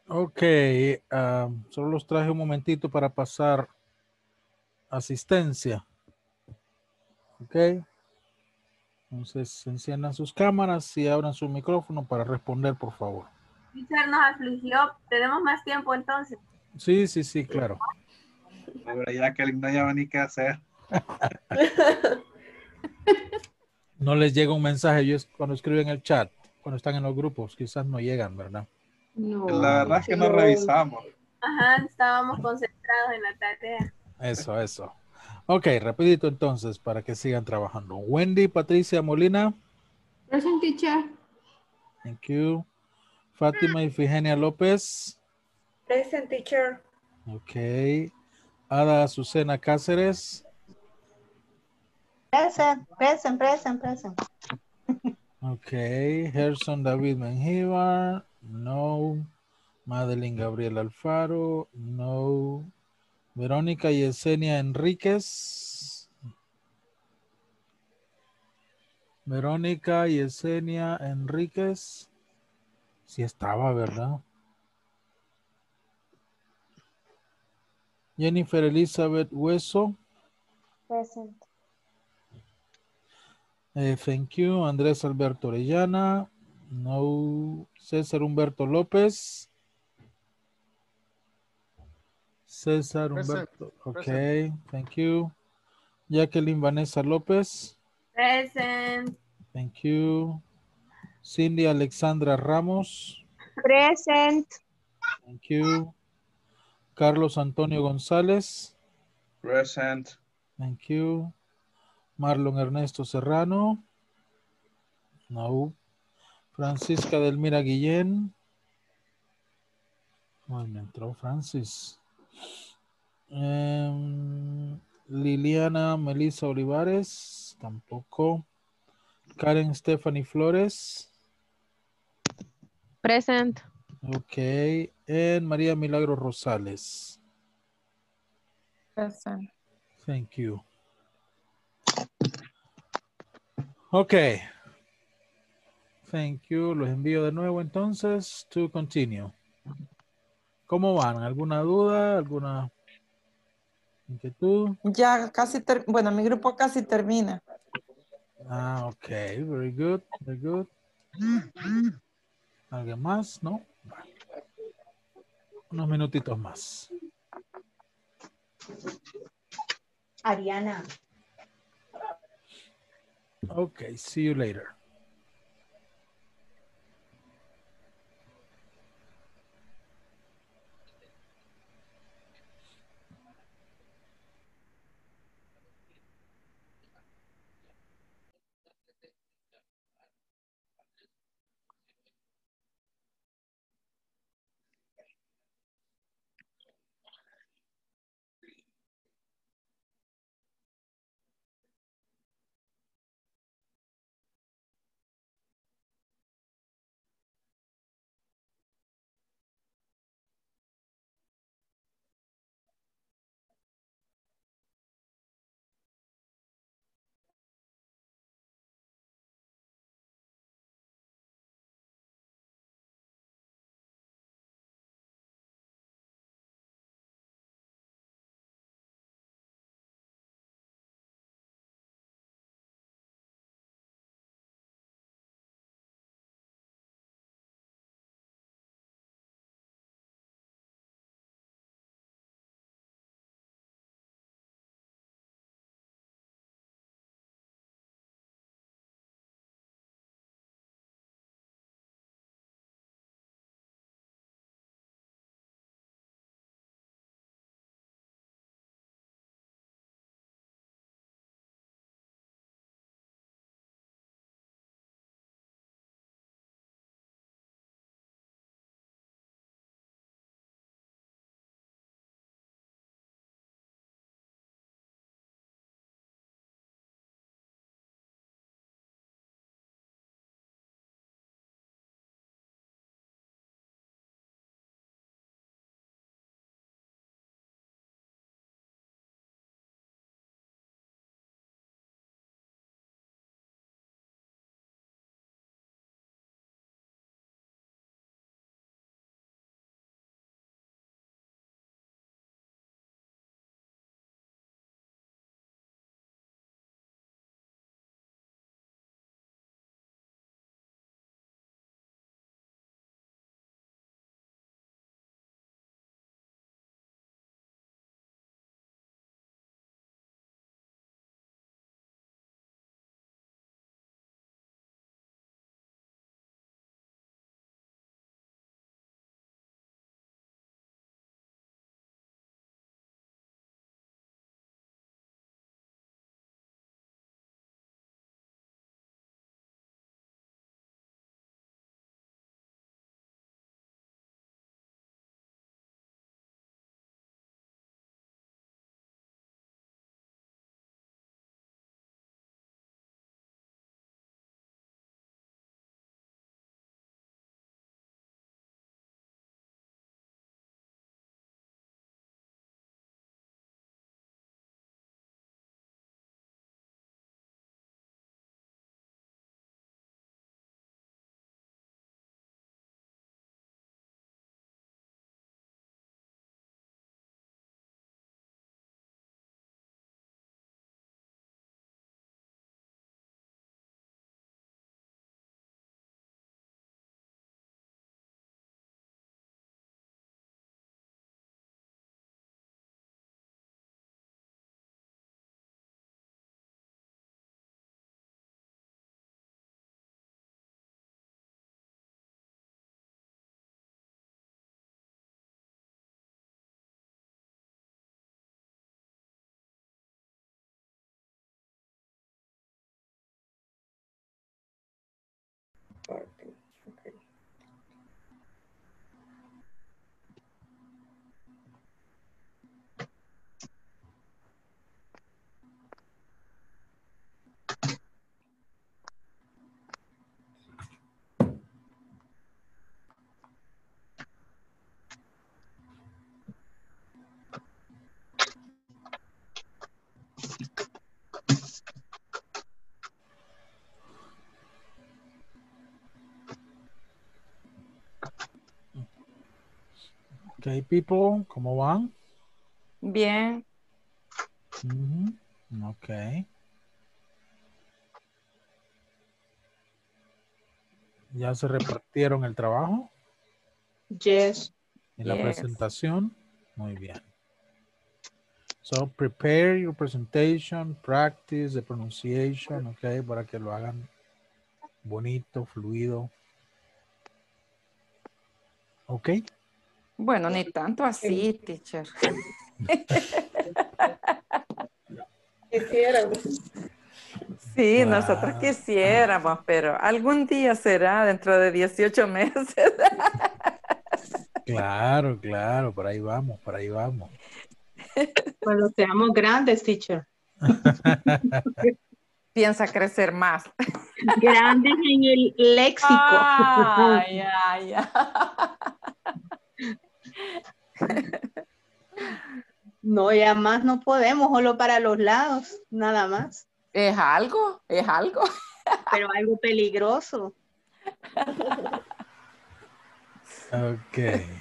Ok, um, solo los traje un momentito para pasar asistencia. Ok. Entonces enciendan sus cámaras y abran su micrófono para responder, por favor. Teacher nos afligió. Tenemos más tiempo entonces. Sí, sí, sí, claro. Pobre Jacqueline, no lleva ni qué hacer. No les llega un mensaje yo es cuando escriben el chat, cuando están en los grupos, quizás no llegan, ¿verdad? No. La verdad es que no teacher. revisamos. Ajá, estábamos concentrados en la tarea. Eso, eso. Ok, rapidito entonces para que sigan trabajando. Wendy, Patricia Molina. Present, teacher. Thank you. Fátima Ifigenia López. Present, teacher. Ok. Ada Azucena Cáceres. Present, present, present, present. Ok. Gerson David Mengíbar. No. Madeline Gabriel Alfaro. No. Verónica Yesenia Enríquez. Verónica Yesenia Enríquez. Sí estaba, ¿verdad? Jennifer Elizabeth Hueso. Present. Eh, thank you. Andrés Alberto Orellana. No. César Humberto López. César Present. Humberto. Ok. Present. Thank you. Jacqueline Vanessa López. Present. Thank you. Cindy Alexandra Ramos. Present. Thank you. Carlos Antonio González. Present. Thank you. Marlon Ernesto Serrano. No. Francisca Delmira Guillén. Ay, me entró Francis. Em, Liliana Melissa Olivares. Tampoco. Karen Stephanie Flores. Present. Ok. En María Milagro Rosales. Present. Thank you. Ok. Thank you. Los envío de nuevo entonces. To continue. ¿Cómo van? ¿Alguna duda? ¿Alguna inquietud? Ya casi, ter- bueno, mi grupo casi termina. Ah, ok. Very good. Very good. ¿Alguien más? ¿No? Vale. Unos minutitos más. Ariana. Ok. See you later. Okay, people, ¿cómo van? Bien. Ujú, ok. ¿Ya se repartieron el trabajo? Yes. ¿Y la Yes. presentación? Muy bien. So, prepare your presentation, practice the pronunciation, ok, para que lo hagan bonito, fluido. Ok. Bueno, ni tanto así, teacher. Quisiéramos. Sí, Wow. nosotros quisiéramos, pero algún día será dentro de dieciocho meses. Claro, claro, por ahí vamos, por ahí vamos. Cuando seamos grandes, teacher. Piensa crecer más. Grandes en el léxico. Ay, ay, ay. No, ya más no podemos, solo para los lados, nada más. Es algo, es algo. Pero algo peligroso. Ok.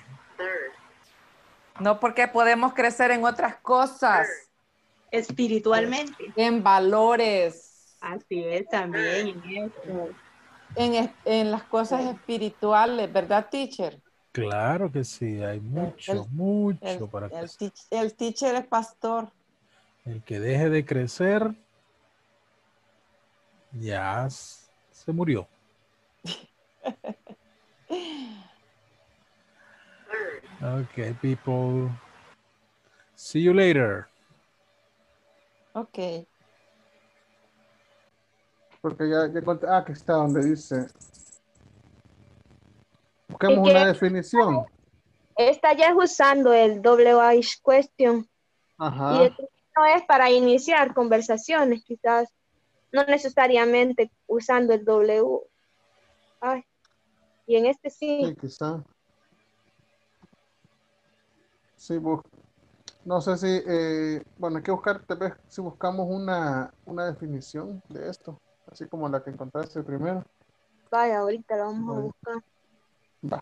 No, porque podemos crecer en otras cosas, Espiritualmente. en valores, Así es también en esto. en, es- en las cosas espirituales, ¿verdad, teacher? Claro que sí, hay mucho, El, mucho el, para el, crecer. teach- el teacher es pastor. El que deje de crecer, ya s- se murió. Okay, people. See you later. Ok. Porque ya, ya conté- ah, que está donde dice, Es busquemos que una definición. esta ya es usando el double H question. Y Ajá. este no es para iniciar conversaciones, quizás no necesariamente usando el W. Ay, y en este sí. Sí, quizá. Sí, bus- no sé si, eh, bueno, hay que buscar, tal vez, si buscamos una, una definición de esto, así como la que encontraste primero. Vaya, ahorita lo vamos a Bueno, buscar. va.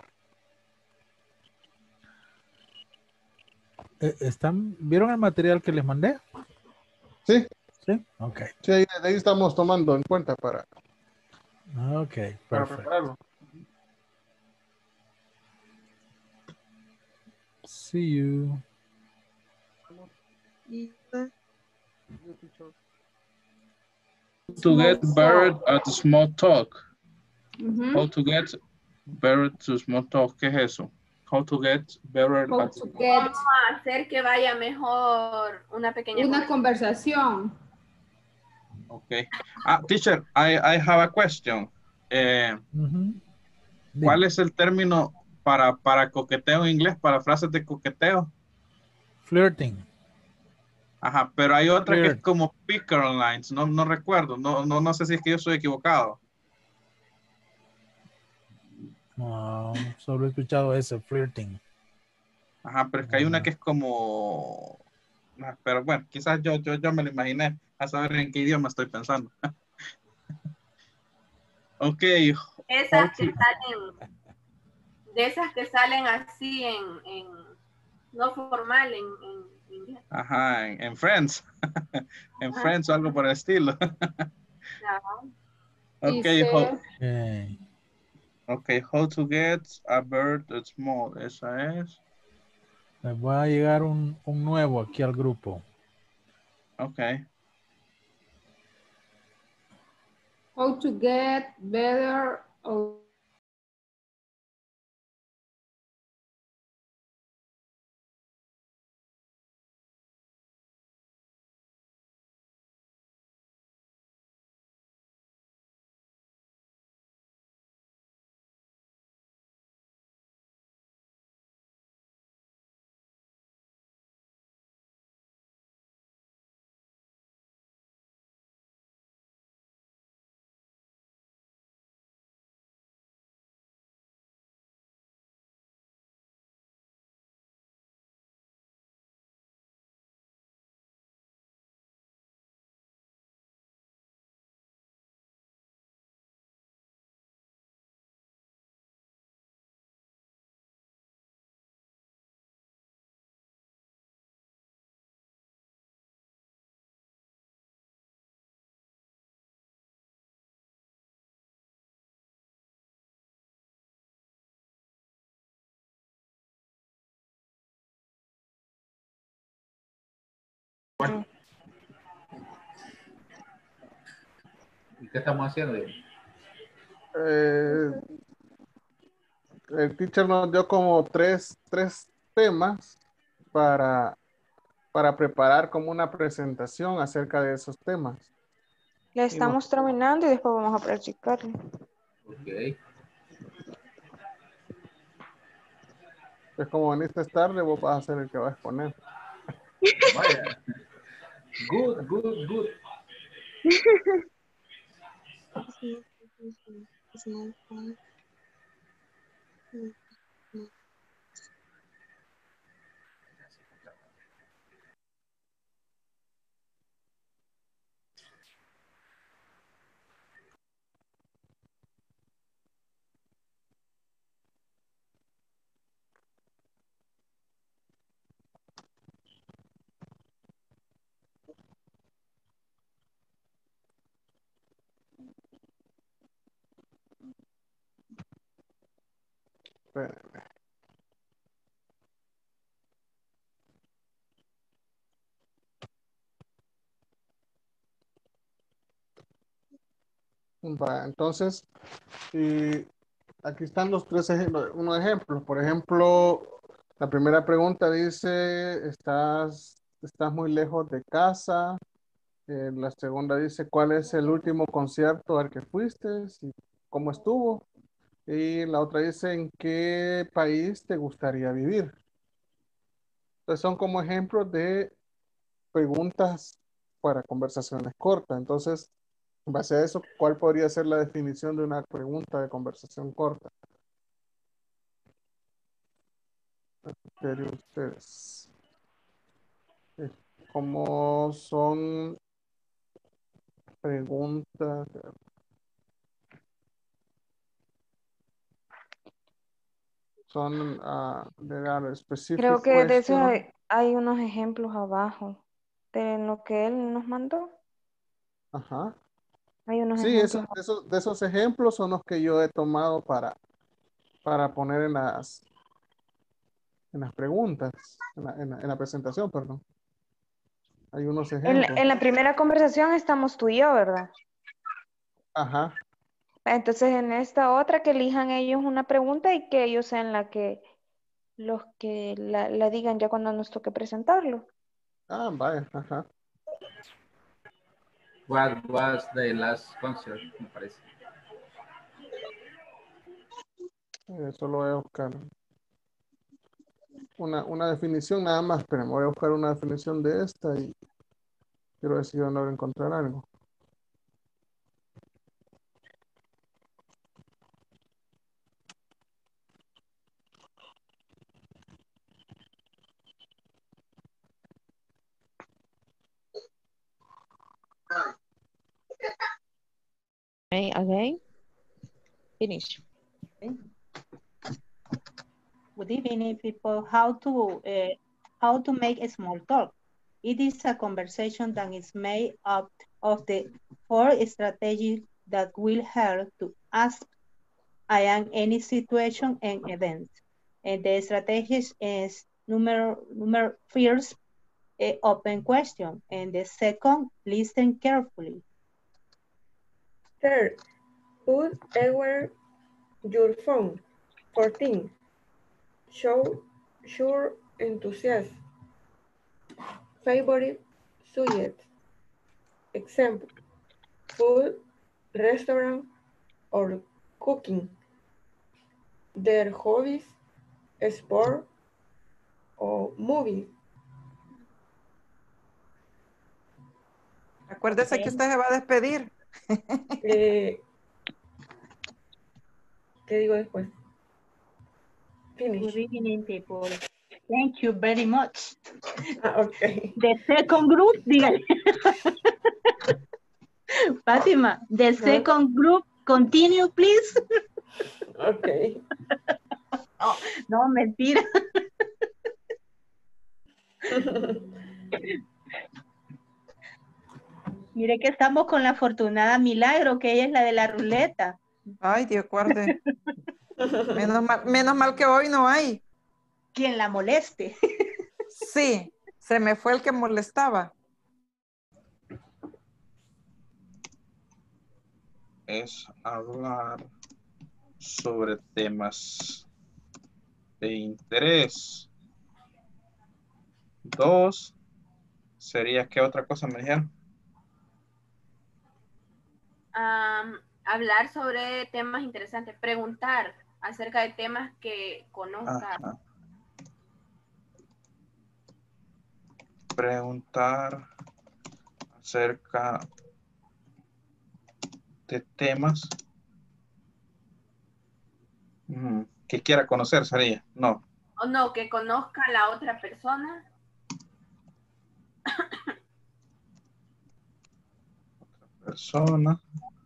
Eh, ¿Están, ¿Vieron el material que les mandé? Sí, Sí. Ok. sí, ahí, de ahí estamos tomando en cuenta para, Ok, para perfect. prepararlo. See you. To get Small better talk. at small talk. Ujú. How to get better to small talk. ¿Qué es eso? How to get better How at to small get ¿Cómo hacer que vaya mejor una pequeña una conversación? conversación. Okay. Ah, teacher, I, I have a question. Eh, Ujú. ¿Cuál Dime. es el término para, para coqueteo en inglés, para frases de coqueteo? Flirting. Ajá, pero hay otra que es Flirt. como picker lines, no, no recuerdo, no, no, no sé si es que yo estoy equivocado. No, solo he escuchado ese, flirting. Ajá, pero es que hay una que es como, ah, pero bueno, quizás yo, yo, yo me lo imaginé, a saber en qué idioma estoy pensando. Ok, how Esas que to- salen, de esas que salen así en, en no formal, en, en inglés. ajá, en, en Friends, en Ajá. Friends o algo por el estilo. Ajá. Ok, Dice, how, Okay. okay, how to get a bird that's small, esa es, Les voy a llegar un, un nuevo aquí al grupo. ok. how to get better or Bueno. ¿Y qué estamos haciendo? Eh, el teacher nos dio como tres, tres temas para, para preparar como una presentación acerca de esos temas. Le Y nos- estamos terminando y después vamos a practicarlo. Ok. pues como veniste tarde, vos vas a ser el que va a exponer. Vaya. Good, good, good. Espérenme. Va, entonces, y aquí están los tres ejemplos, unos ejemplos. Por ejemplo, la primera pregunta dice, ¿estás, estás muy lejos de casa? Eh, la segunda dice, ¿cuál es el último concierto al que fuiste? ¿Y cómo estuvo? Y la otra dice, ¿en qué país te gustaría vivir? Entonces son como ejemplos de preguntas para conversaciones cortas. Entonces, en base a eso, ¿cuál podría ser la definición de una pregunta de conversación corta? Pero ustedes, eh, ¿cómo son preguntas? Son uh, there are specific Creo que de eso questions. hay, hay unos ejemplos abajo de lo que él nos mandó. Ajá. Hay unos Sí, eso- ejemplos. de esos, de esos ejemplos son los que yo he tomado para, para poner en las, en las preguntas, en la, en la- en la presentación, perdón. Hay unos En, la- ejemplos. en la primera conversación estamos tú y yo, ¿verdad? Ajá. Entonces en esta otra que elijan ellos una pregunta y que ellos sean la que, los que la, la digan ya cuando nos toque presentarlo. Ah, vaya, ajá. What was the last concert? Me parece. Eso lo voy a buscar. Una, una definición nada más, pero voy a buscar una definición de esta y quiero ver si yo logro encontrar algo. Okay, again. Finish. Okay. Good evening, people. How to uh, how to make a small talk? It is a conversation that is made up of the four strategies that will help to ask I am any situation and event. And the strategies is number number first, a open question, and the second, listen carefully. Third, put away your phone. fourteen. Show your enthusiasm. Favorite subject. Example, food, restaurant, or cooking. Their hobbies, sport, or movies. Acuérdese Okay. que usted se va a despedir. Eh, ¿Qué digo después? Finish. Good evening, people. Thank you very much. Ah, okay. The second group, dígale. Fátima, the second group, continue, please. Okay. Oh, no, mentira. Mire que estamos con la afortunada Milagro, que ella es la de la ruleta. Ay, Dios guarde. Menos mal, menos mal que hoy no hay. Quien la moleste. Sí, se me fue el que molestaba. es hablar sobre temas de interés. Dos, sería, ¿qué otra cosa me dijeron? Um, hablar sobre temas interesantes, preguntar acerca de temas que conozca. Ajá. Preguntar acerca de temas mm, que quiera conocer, sería, no. O no, que conozca a la otra persona. Persona.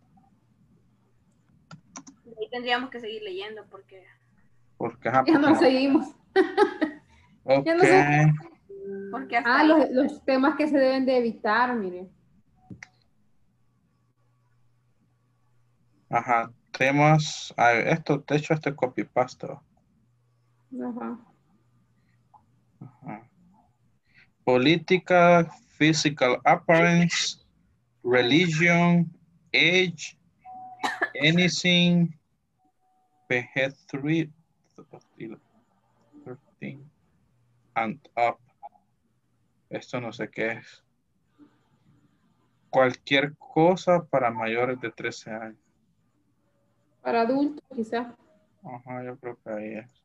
Ahí tendríamos que seguir leyendo porque... Porque, ajá, Ya porque no no. seguimos. Ok. Ya no sé. Porque hasta Ah, ahí. los, los temas que se deben de evitar, mire. Ajá. Temas. ah, esto, de hecho, este copy paste. Ajá. Ajá. Política, physical appearance, religion, age, anything, P G tres, trece, and up. Esto no sé qué es. Cualquier cosa para mayores de trece años. Para adultos, quizás. Ajá, yo creo que ahí es.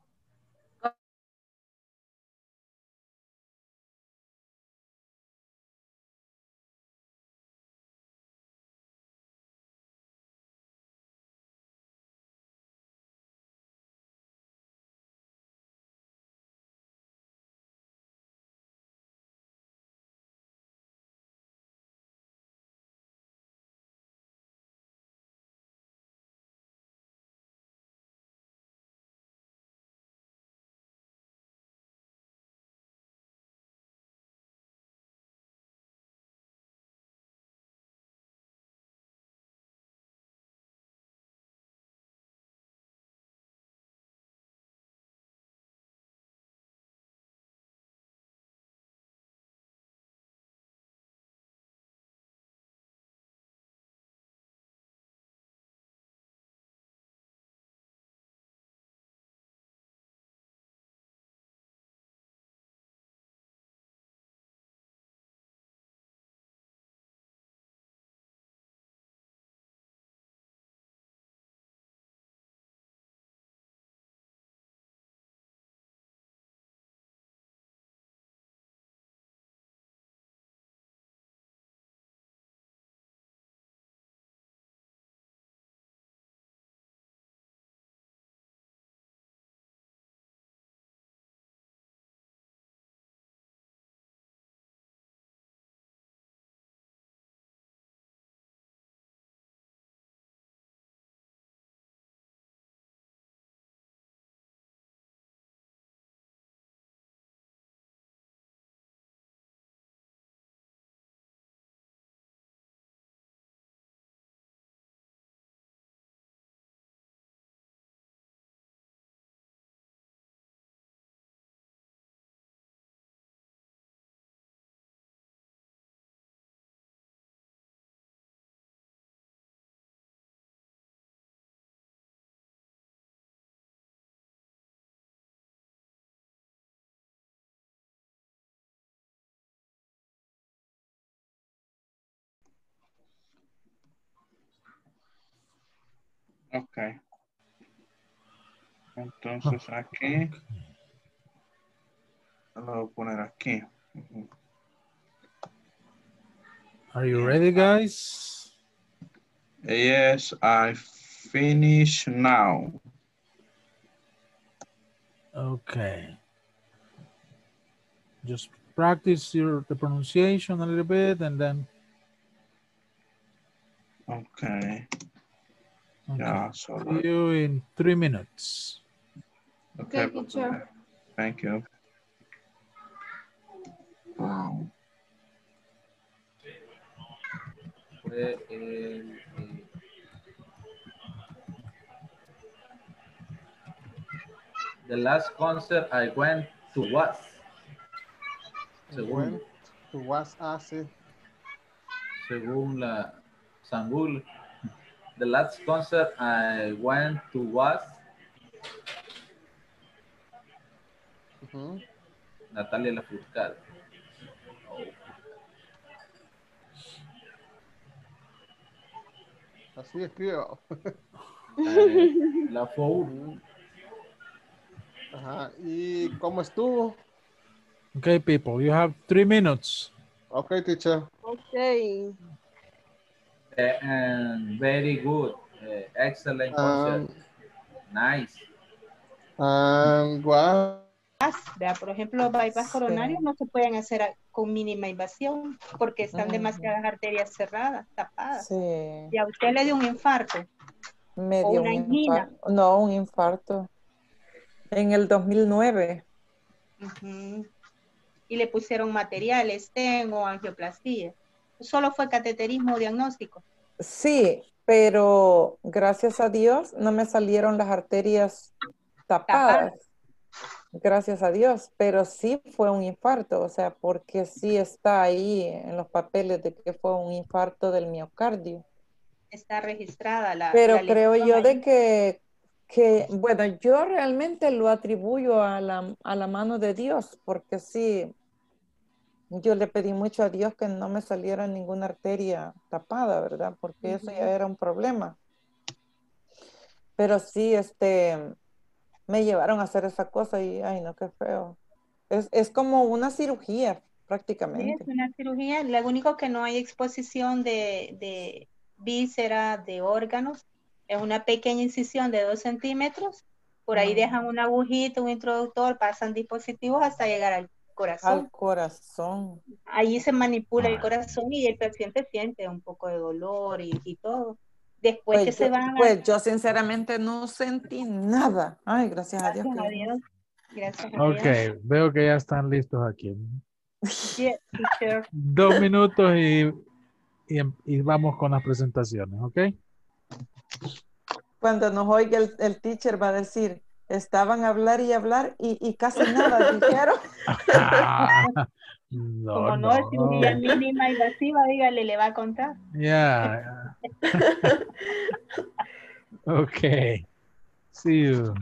Ok. Entonces aquí. Lo voy a poner aquí. Uh-huh. Are you ready, guys? Yes, I finish now. Okay. Just practice your the pronunciation a little bit and then. Okay. Okay. Yeah, so see you in three minutes. Okay, Okay, teacher. Thank you. Wow. Fue el, eh, the last concert I went to was. Según, Went to was hace. según la San Google. The last concert I went to was Ujú. Natalia Lafourcade. Así escribo. Eh, Lafour. Ujú. Ajá. ¿Y cómo estuvo? Okay, people, you have three minutes. Okay, teacher. Okay. Eh, and very good. Eh, excellent concert. Um, Nice. and what? Vea, por ejemplo, bypass Sí. coronarios no se pueden hacer a- con mínima invasión porque están Ujú. demasiadas arterias cerradas, tapadas. Sí. Y a usted le dio un infarto Me o dio una un angina. infarto. No, un infarto. En el dos mil nueve. Ujú. Y le pusieron materiales, stent o angioplastía. Solo fue cateterismo diagnóstico. Sí, pero gracias a Dios no me salieron las arterias Tapadas. tapadas. Gracias a Dios, pero sí fue un infarto, o sea, porque sí está ahí en los papeles de que fue un infarto del miocardio. Está registrada la, la Pero creo lesión yo de ahí. que, que, bueno, yo realmente lo atribuyo a la, a la mano de Dios, porque sí, yo le pedí mucho a Dios que no me saliera ninguna arteria tapada, ¿verdad? Porque eso ya Ujú. era un problema. Pero sí, este, me llevaron a hacer esa cosa y, ay, no, qué feo. Es, es como una cirugía, Sí, es prácticamente. una cirugía. Lo único que no hay exposición de, de vísceras, de órganos. Es una pequeña incisión de dos centímetros. Por ahí Mm. dejan una agujita, un introductor, pasan dispositivos hasta llegar al Al corazón. corazón. Allí se manipula el corazón y el paciente siente un poco de dolor y, y todo. Después que Pues yo, se van a... pues yo sinceramente no sentí nada. Ay, gracias a Dios Gracias que a yo no. Dios. Gracias a Dios. Ok, veo que ya están listos aquí. Yeah, teacher. Dos minutos y, y, y vamos con las presentaciones, ¿ok? Cuando nos oiga el, el teacher va a decir, estaban a hablar y hablar y, y casi nada dijeron. No, Como no es cirugía no. mínima invasiva, dígale, le va a contar. Yeah. Okay. See you.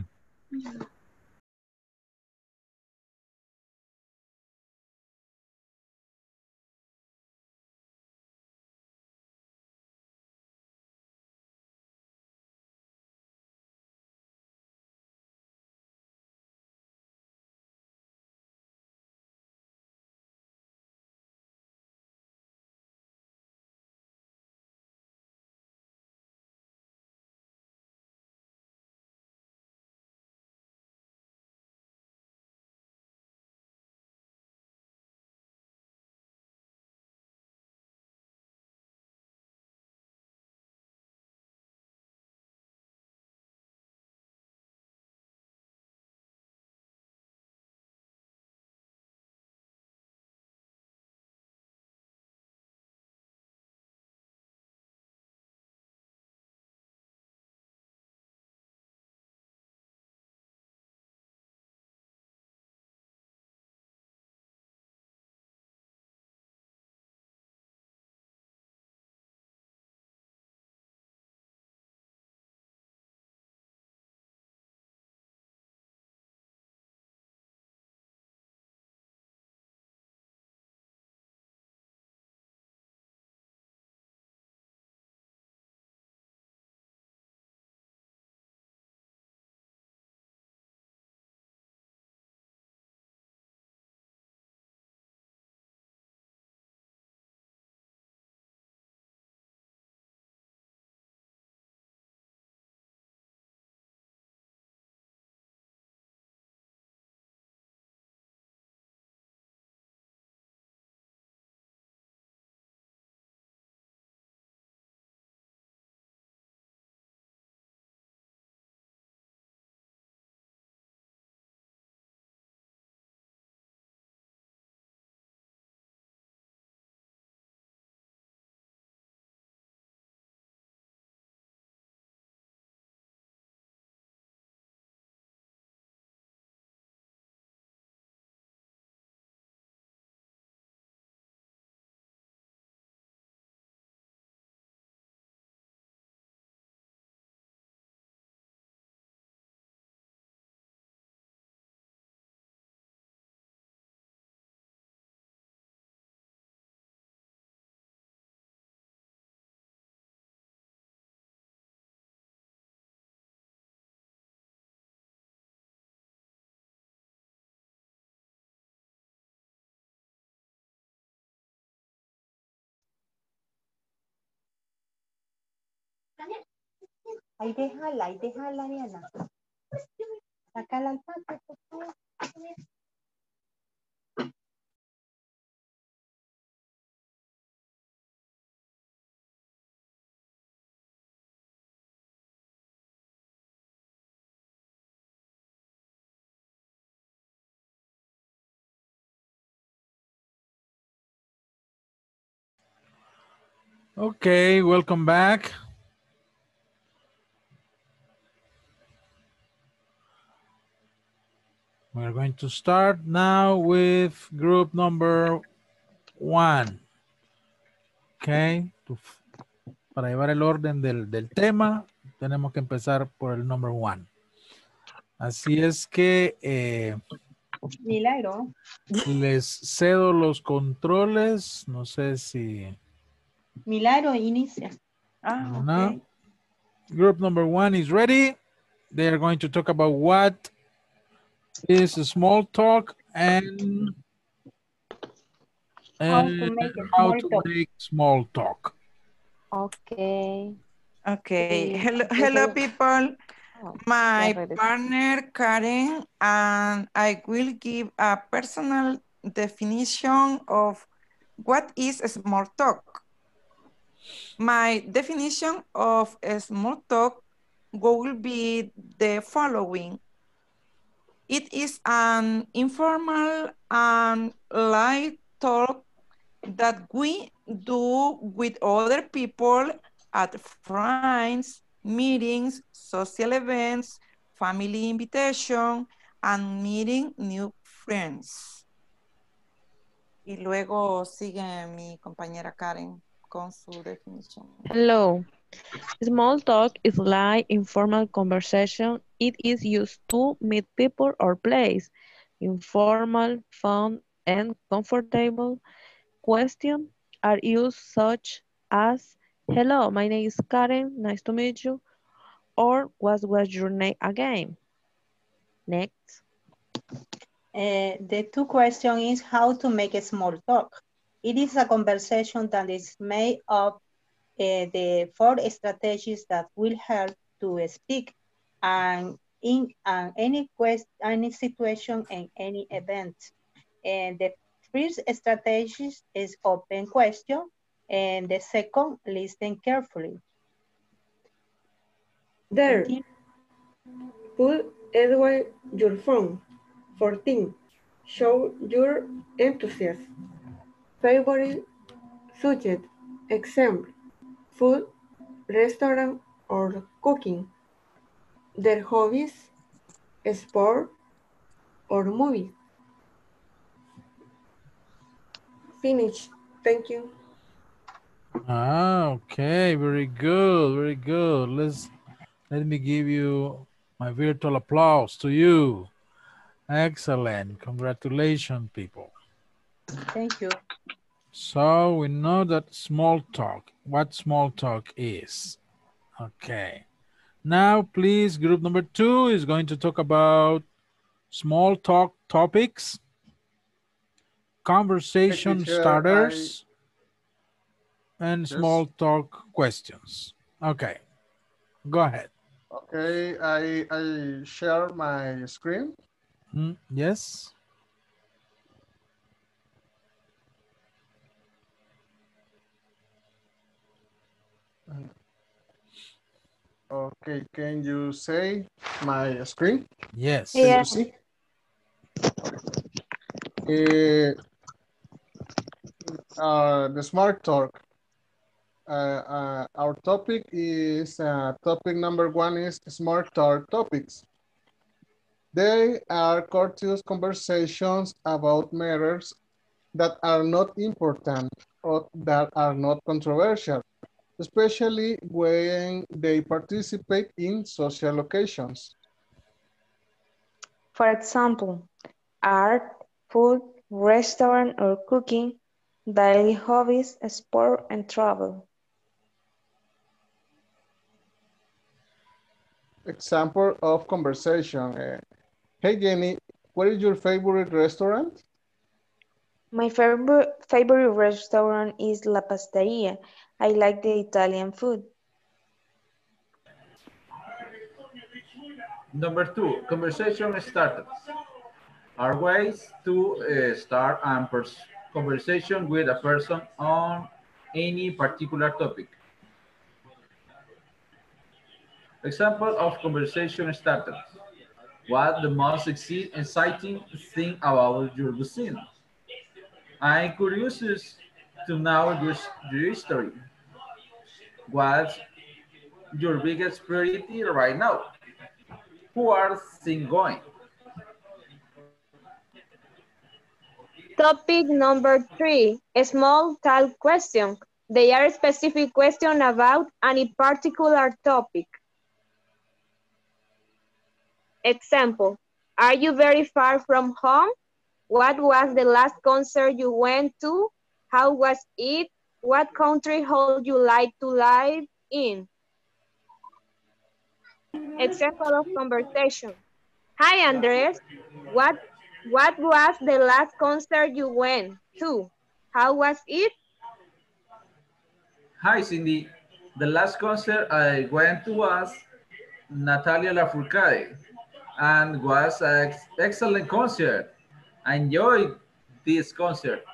Ahí déjala, ahí déjala, Diana. Sácala al patio, por favor. Okay, welcome back. We're going to start now with group number one. Okay, to- para llevar el orden del, del tema, tenemos que empezar por el number one. Así es que eh, Milagro. les cedo los controles. No sé si... Milagro, inicia. Ah, No. ok. Group number one is ready. They are going to talk about what is small talk and, How and to make a how small to talk. make small talk. Okay. Okay. Sí, Hello, yo hello creo- people. Oh, ya My regresé. partner Karen and I will give a personal definition of what is small talk. My definition of a small talk will be the following. It is an informal and light talk that we do with other people at friends, meetings, social events, family invitation, and meeting new friends. Y luego sigue mi compañera Karen con su definición. Hello. Small talk is like informal conversation. It is used to meet people or place. Informal, fun, and comfortable questions are used such as, hello, my name is Karen, nice to meet you, or what was your name again? Next. Uh, the two question is how to make a small talk. It is a conversation that is made of uh, the four strategies that will help to speak and in uh, any quest, any situation and any event. And the first strategy is open question, and the second, listen carefully. There, put away your phone. fourteen. Show your enthusiasm. Favorite subject, example, food, restaurant, or cooking. Their hobbies, sport, or movie. Finish. Thank you. Ah, okay, very good, very good. Let's let me give you my virtual applause to you. Excellent. Congratulations, people. Thank you. So we know that small talk, what small talk is. Okay. Now, please, group number two is going to talk about small talk topics, conversation Teacher, starters, and Yes. small talk questions. Okay, go ahead. Okay, I, I share my screen. Mm, yes. Okay, can you say my screen? Yes. Can Yeah. you see? Uh, uh, the smart talk. Uh, uh, our topic is uh, topic number one is smart talk topics. They are courteous conversations about matters that are not important or that are not controversial, especially when they participate in social occasions. For example, art, food, restaurant or cooking, daily hobbies, sport, and travel. Example of conversation. Uh, hey Jenny, what is your favorite restaurant? My favorite, favorite restaurant is La Pasteria. I like the Italian food. Number two, conversation starters are ways to uh, start a conversation with a person on any particular topic. Example of conversation starters. What the most exciting thing about your cuisine? I'm curious to know your, your history. What's your biggest priority right now? Who are things going? Topic number three, a small talk question. They are specific questions about any particular topic. Example, are you very far from home? What was the last concert you went to? How was it? What country would you like to live in? Example of conversation. Hi, Andres. What, what was the last concert you went to? How was it? Hi, Cindy. The last concert I went to was Natalia Lafourcade and was an excellent concert. I enjoyed this concert.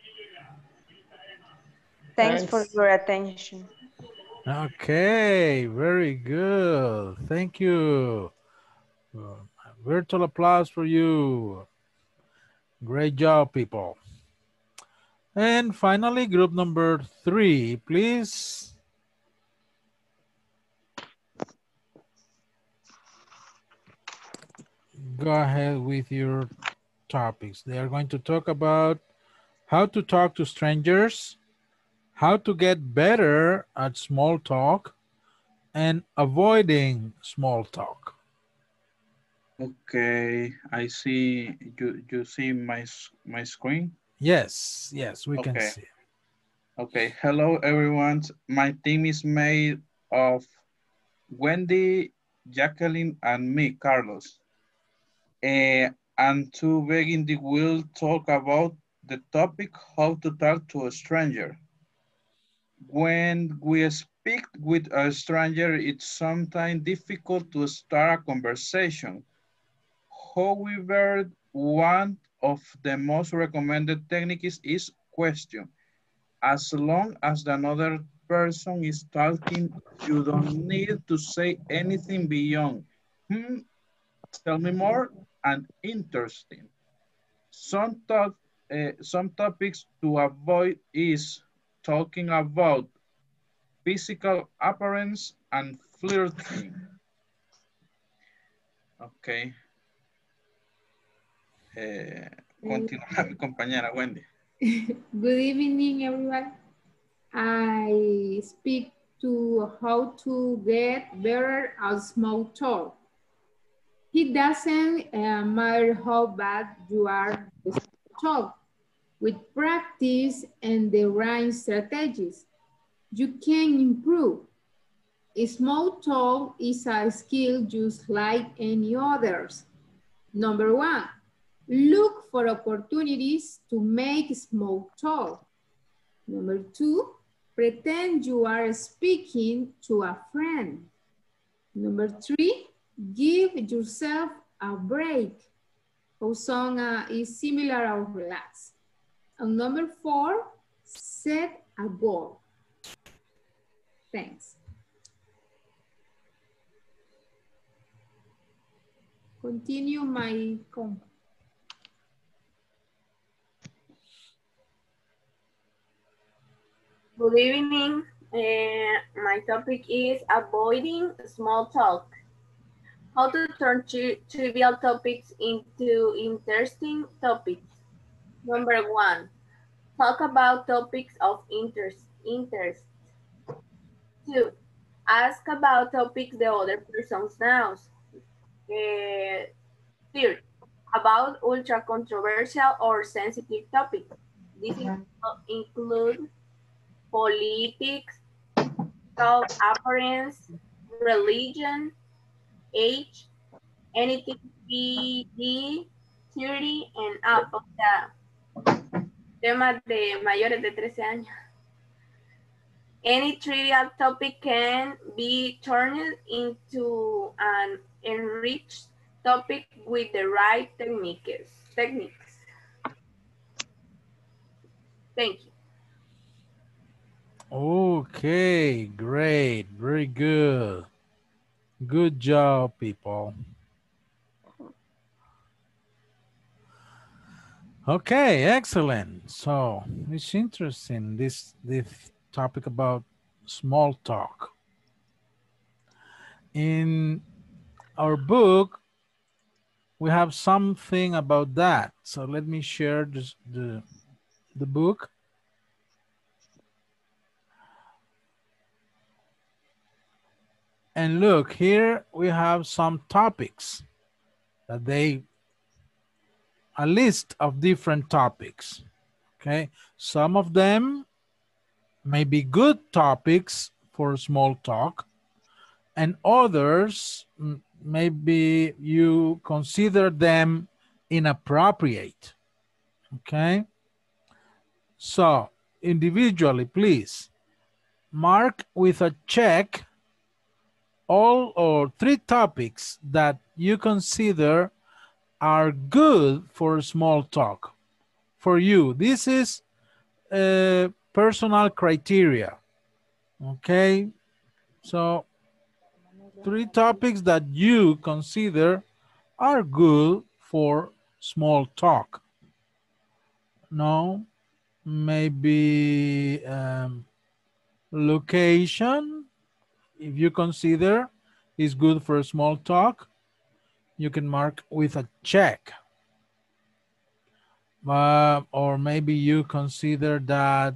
Thanks, Thanks for your attention. Okay, very good. Thank you. Uh, virtual applause for you. Great job, people. And finally, group number three, please. Go ahead with your topics. They are going to talk about how to talk to strangers, how to get better at small talk, and avoiding small talk. Okay, I see you. You see my my screen. Yes, yes, we okay. can see. Okay, hello everyone. My team is made of Wendy, Jacqueline, and me, Carlos. Uh, and to begin, we'll talk about the topic how to talk to a stranger. When we speak with a stranger, it's sometimes difficult to start a conversation. However, one of the most recommended techniques is question. As long as another person is talking, you don't need to say anything beyond, hmm, tell me more, and interesting. Some, talk, uh, some topics to avoid is talking about physical appearance and flirting. Okay. Eh, continúa mi compañera Wendy. Good evening, everyone. I speak to how to get better at small talk. It doesn't uh, matter how bad you are at small talk. With practice and the right strategies, you can improve. A small talk is a skill just like any others. Number one, look for opportunities to make small talk. Number two, pretend you are speaking to a friend. Number three, give yourself a break. Ozone uh, is similar or relax. And number four, set a goal. Thanks. Continue my comment. Good evening. Uh, my topic is avoiding small talk. How to turn tri trivial topics into interesting topics. Number one, talk about topics of interest. interest. Two, ask about topics the other person knows. Uh, third, about ultra controversial or sensitive topics. This include politics, self appearance, religion, age, anything P G, thirty, and up. O sea, temas de mayores de trece años. Any trivial topic can be turned into an enrich topic with the right techniques. Techniques. Thank you. Okay, great, very good. Good job, people. Okay, excellent. So it's interesting, this, this topic about small talk. In our book, we have something about that. So let me share this, the, the book. And look, here we have some topics that they, a list of different topics, okay? Some of them may be good topics for small talk, and others, maybe you consider them inappropriate, okay? So, individually, please, mark with a check all or three topics that you consider are good for small talk. For you, this is a personal criteria, okay? So, three topics that you consider are good for small talk. No, maybe um, location, if you consider is good for small talk, you can mark with a check. Uh, or maybe you consider that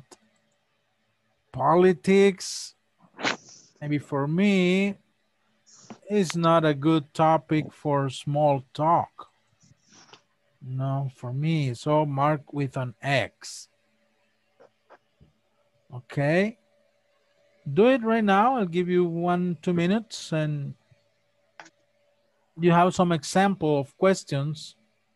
politics, maybe for me, is not a good topic for small talk. No, for me, so mark with an X. Okay. Do it right now. I'll give you one, two minutes and you have some example of questions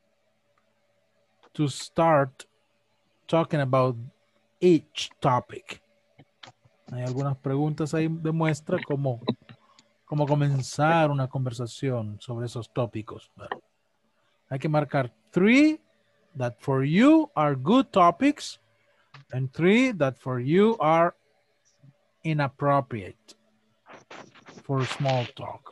to start talking about each topic. Hay algunas preguntas ahí, demuestra cómo, cómo comenzar una conversación sobre esos tópicos. Bueno, hay que marcar three that for you are good topics and three that for you are inappropriate for small talk.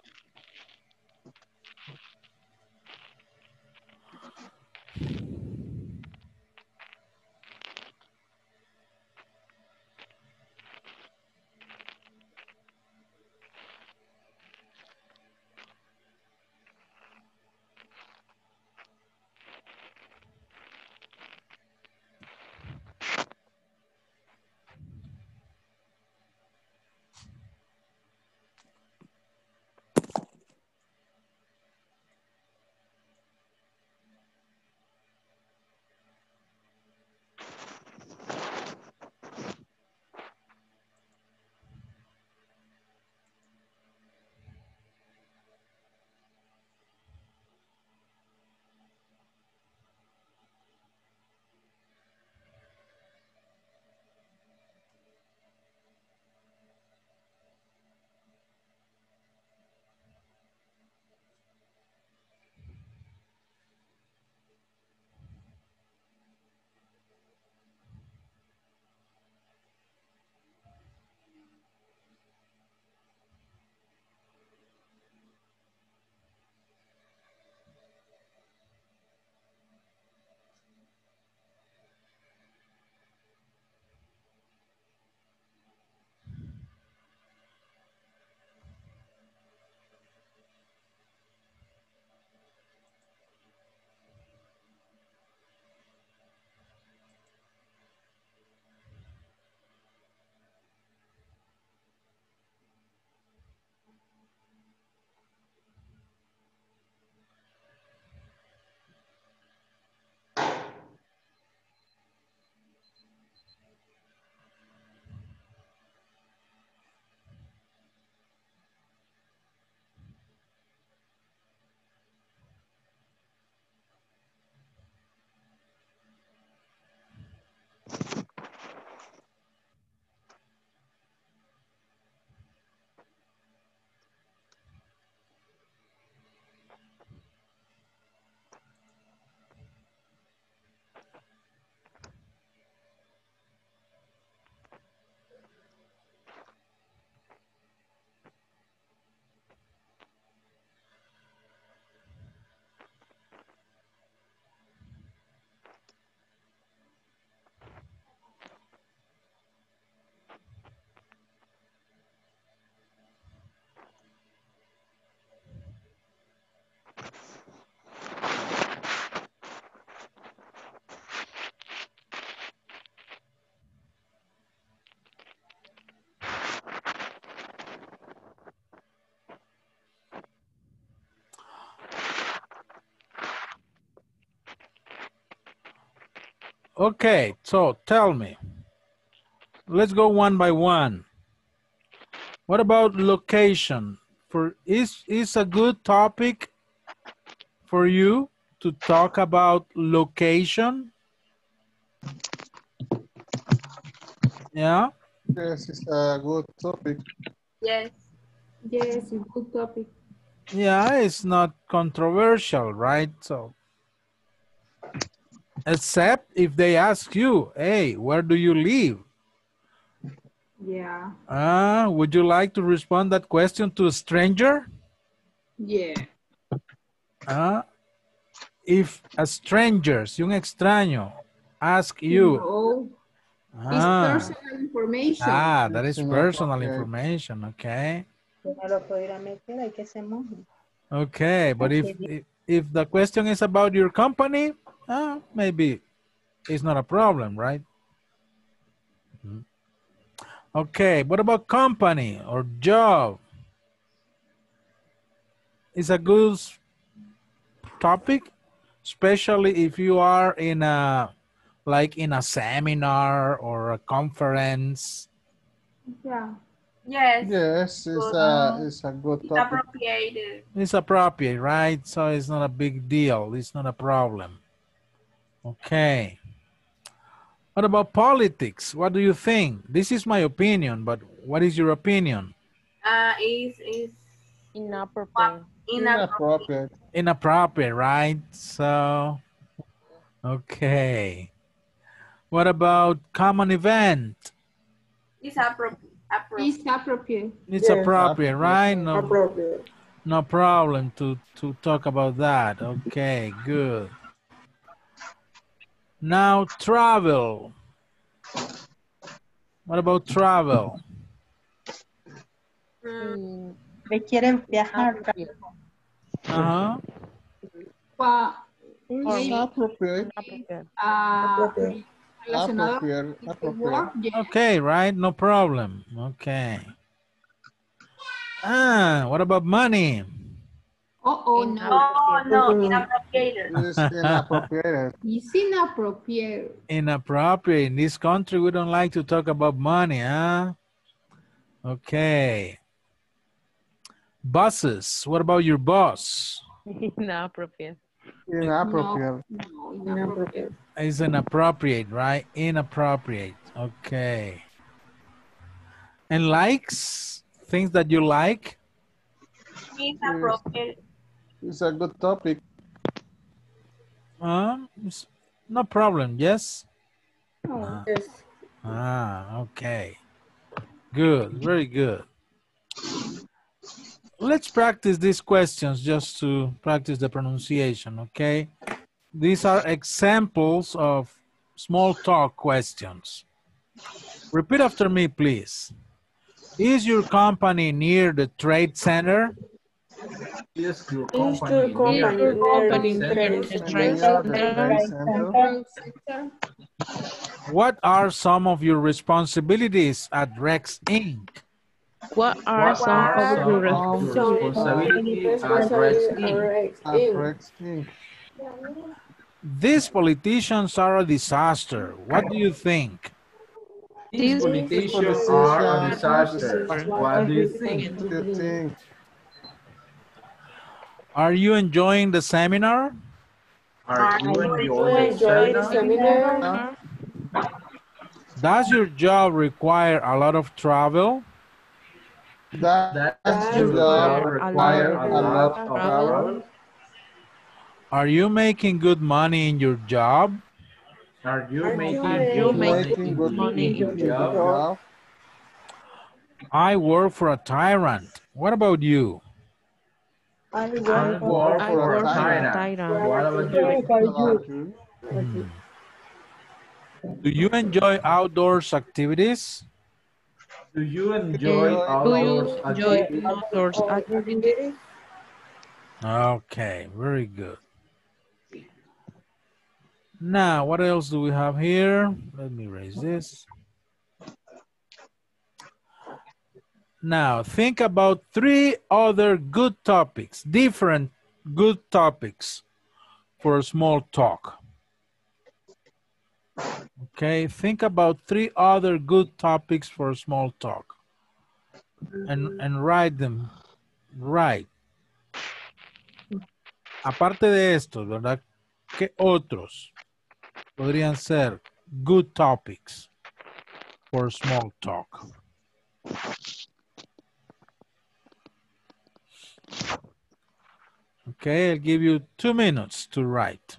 Okay, so tell me. Let's go one by one. What about location? For is is a good topic for you to talk about location? Yeah. Yes, it's a good topic. Yes. Yes, a good topic. Yeah, it's not controversial, right? So, except if they ask you, hey, where do you live? Yeah. Uh, would you like to respond that question to a stranger? Yeah. Uh, if a stranger, si un extraño, ask you. No. It's Ah, personal information. ah, that is It's personal inappropriate. information, okay? No lo puedo ir a meter, hay que se moje. Okay, but if, if, if the question is about your company, uh, maybe it's not a problem, right? Mhm. Okay, what about company or job? It's a good s- topic, especially if you are in a, like in a seminar or a conference. Yeah. Yes. Yes, it's Good. a, it's a good It's topic. appropriated. It's appropriate, right? So it's not a big deal. It's not a problem. Okay. What about politics? What do you think? This is my opinion, but what is your opinion? Uh, is is Inappropriate. inappropriate. Inappropriate. Inappropriate, right? So, okay. What about common event? It's appropriate. It's appropriate. It's Yes. appropriate, right? No, Appropriate. no problem to, to talk about that. Okay, good. Now, travel. What about travel? Mm, ¿Le quieren viajar? Uh-huh. Well, It's maybe, appropriate. uh, Appropriate. relacionado Appropriate. with the Appropriate. work, yeah. Okay, right? No problem. Okay. Ah, what about money? Oh, oh, no. oh no, Mhm. inappropriate. It's inappropriate. It's inappropriate. Inappropriate. In this country, we don't like to talk about money, huh? Okay. Buses. What about your boss? Inappropriate. Inappropriate. No, inappropriate. It's inappropriate, right? Inappropriate. Okay. And likes? Things that you like? Inappropriate. It's a good topic. Um, it's no problem. Yes? Oh, Yes. Ah, okay. Good. Very good. Let's practice these questions just to practice the pronunciation, okay? These are examples of small talk questions. Repeat after me, please. Is your company near the trade center? Is your Is company your near company the near trade the center? trade Trade Near the center. trade center. sector. What are some of your responsibilities at Rex Incorporated? What are What some are of some your of your Some responsibilities at responsibility Rex are Incorporated? Rex At in. Rex Inc. These politicians are a disaster. What do you think? These These politicians are a Politicians, disaster. What do you think? what do you think? Are you enjoying the seminar? Are you You enjoying the enjoy the seminar? seminar? Does your job require a lot of travel? That Does your your job job require require a lot of travel? travel? Are you making good money in your job? Are you Are making you you good make money Making in, good money in your in your job? job? I work for a tyrant. What about you? I I work work I for a work for a tyrant. tyrant. What about you? What about you? Hmm. Do you enjoy outdoors activities? Do you Do enjoy you, do outdoors you enjoy activities? outdoors or activities? activities. Okay, very good. Now, what else do we have here? Let me raise this. Now, think about three other good topics, different good topics for a small talk. Okay, think about three other good topics for small talk. And, and write them. Right. Aparte de esto, ¿verdad? ¿Qué otros podrían ser good topics for small talk? Okay, I'll give you two minutes to write.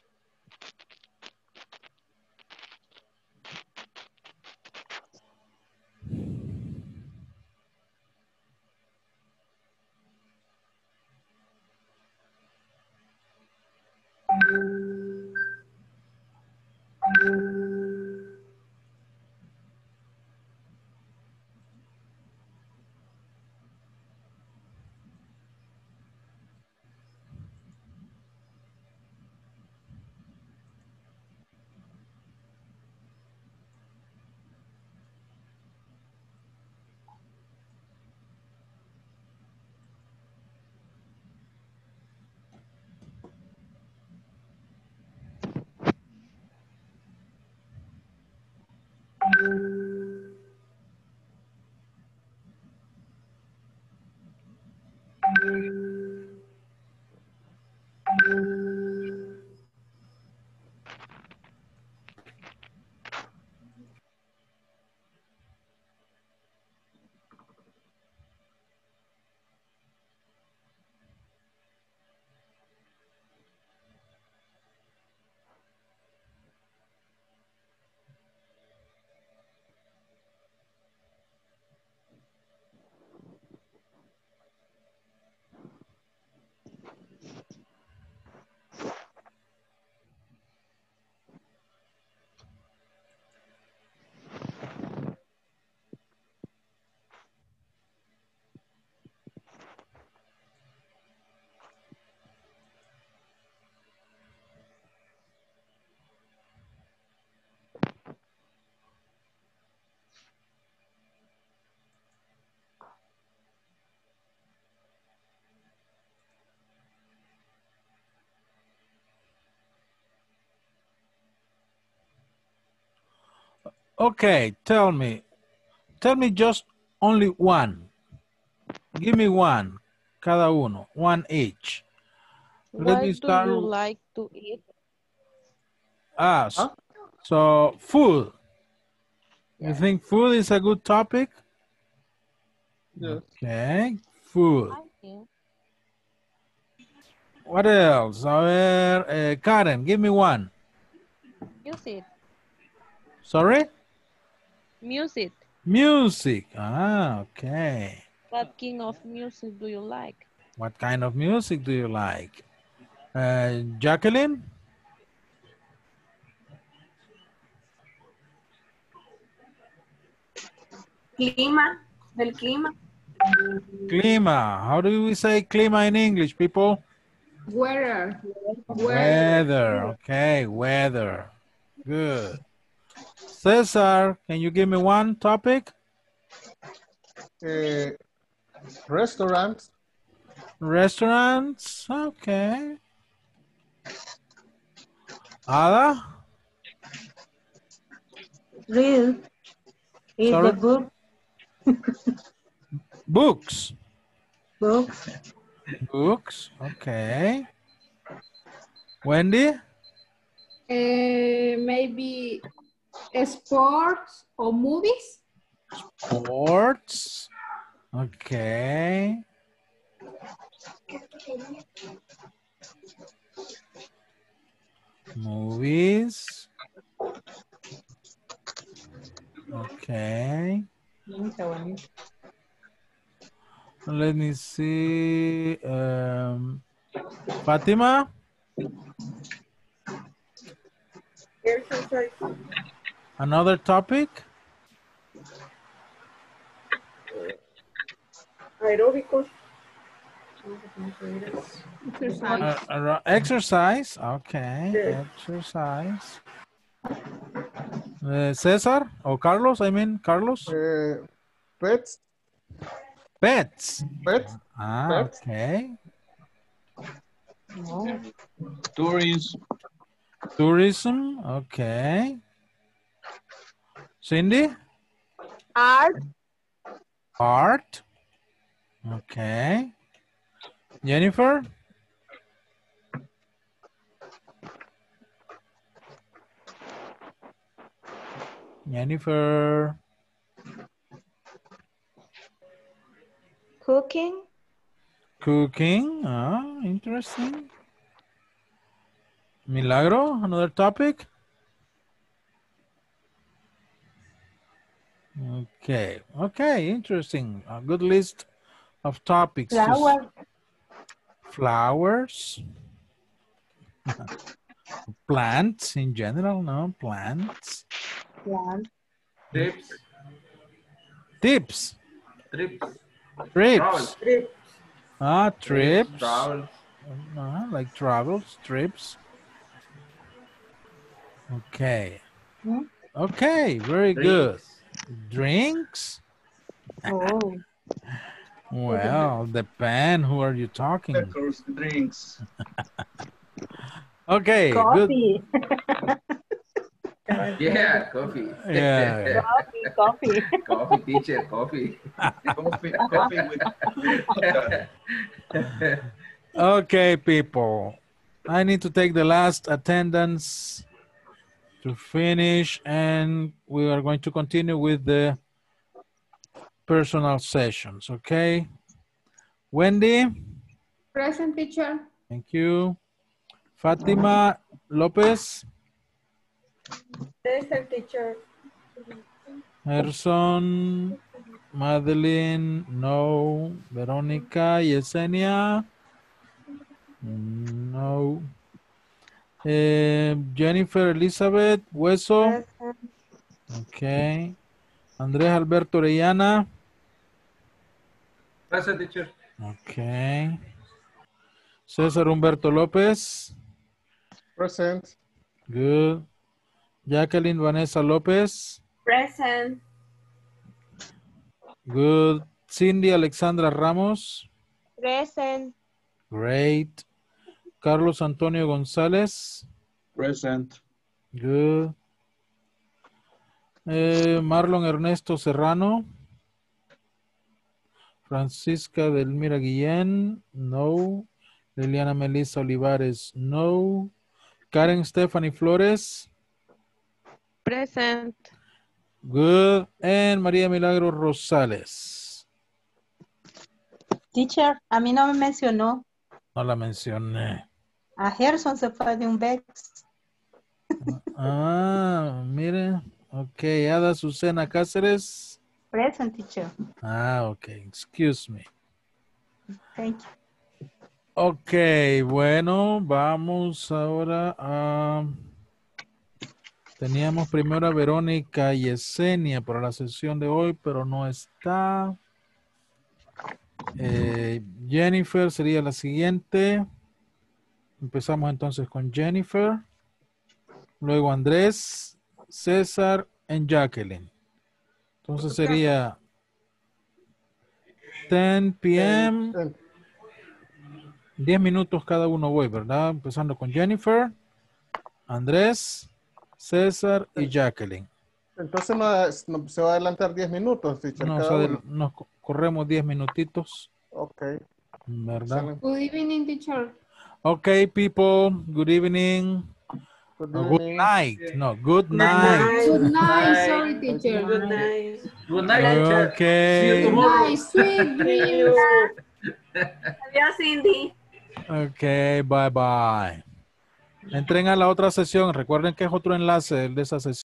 Okay, tell me. Tell me just only one. Give me one. Cada uno. One each. Let What me do start. you like to eat? Ah, so, so food. You think food is a good topic? Yes. Okay, food. I think. What else? A ver, eh, Karen, give me one. Music. Sorry? Music. Music. Ah, okay. What kind of music do you like? What kind of music do you like? Uh, Jacqueline? Clima, del clima. Clima. How do we say clima in English, people? Weather. Weather. Okay, weather. Good. Cesar, can you give me one topic? Uh, restaurants. Restaurants. Okay. Ada? Read. Read Sorry? the book. Books. Books. Books. Okay. Wendy? Uh, maybe sports or movies. Sports. Okay. Movies. Okay. Let me see. Um, Fatima? Exercise. Another topic? Aeróbicos. Exercise. Uh, uh, exercise. Okay. Yes. Exercise. Uh, Cesar or Carlos? I mean, Carlos? Uh, pets. Pets. Pets. Ah, Pets. okay. Tourists. Tourism, okay. Cindy? Art. Art, okay. Jennifer? Jennifer? Cooking. Cooking, ah, interesting. Milagro, another topic? Okay, okay, interesting. A good list of topics. to s- Flower. Flowers. Plants in general, no? Plants. Plant. Trips. Tips. Trips. Trips. Travels. Ah, trips. Travels. Uh, like travels, trips. Okay. Hmm? Okay, very good. Drinks? Oh. Well, depend who are you talking. Liquors, drinks. Okay, good. Coffee. Yeah, coffee. Yeah. Coffee, coffee. Coffee, teacher, coffee. Coffee, coffee with, with Okay, people. I need to take the last attendance to finish, and we are going to continue with the personal sessions, okay? Wendy, Present, teacher. thank you. Fatima Lopez, Present, teacher. Gerson, Madeline, no. Veronica, Yesenia, no. Eh, Jennifer Elizabeth, Hueso, okay. Andrés Alberto Orellana, Present, teacher. okay. César Humberto López, Present. good. Jacqueline Vanessa López, Present. good. Cindy Alexandra Ramos, Present. great. Carlos Antonio González, present. good. Eh, Marlon Ernesto Serrano, Francisca Delmira Guillén, no. Liliana Melissa Olivares, no. Karen Stephanie Flores, Present. good. And María Milagro Rosales. Teacher, a mí no me mencionó. No la mencioné. A Gerson se fue de un Bex. Ah, mire. Ok, Ada Susana Cáceres. Present, teacher. Ah, ok. Excuse me. Thank you. Ok, bueno, vamos ahora a... Teníamos primero a Verónica y Yesenia para la sesión de hoy, pero no está. Eh, Jennifer sería la siguiente. Empezamos entonces con Jennifer. Luego Andrés, César y Jacqueline. Entonces sería ten p m diez minutos cada uno voy, ¿verdad? Empezando con Jennifer, Andrés, César y Jacqueline. Entonces no, no- se va a adelantar diez minutos, teacher, Nos, cada adel- uno. nos co- corremos diez minutitos, Ok. ¿verdad? Excelente. Good evening, teacher. Okay, people, good evening. Good No, good evening. night. No, good night. Good night, sorry, teacher. Good night. Good night, teacher. See you Okay. tomorrow. Night, sweet dreams. Adiós, Cindy. Okay, bye bye. Entren a la otra sesión. Recuerden que es otro enlace el de esa sesión.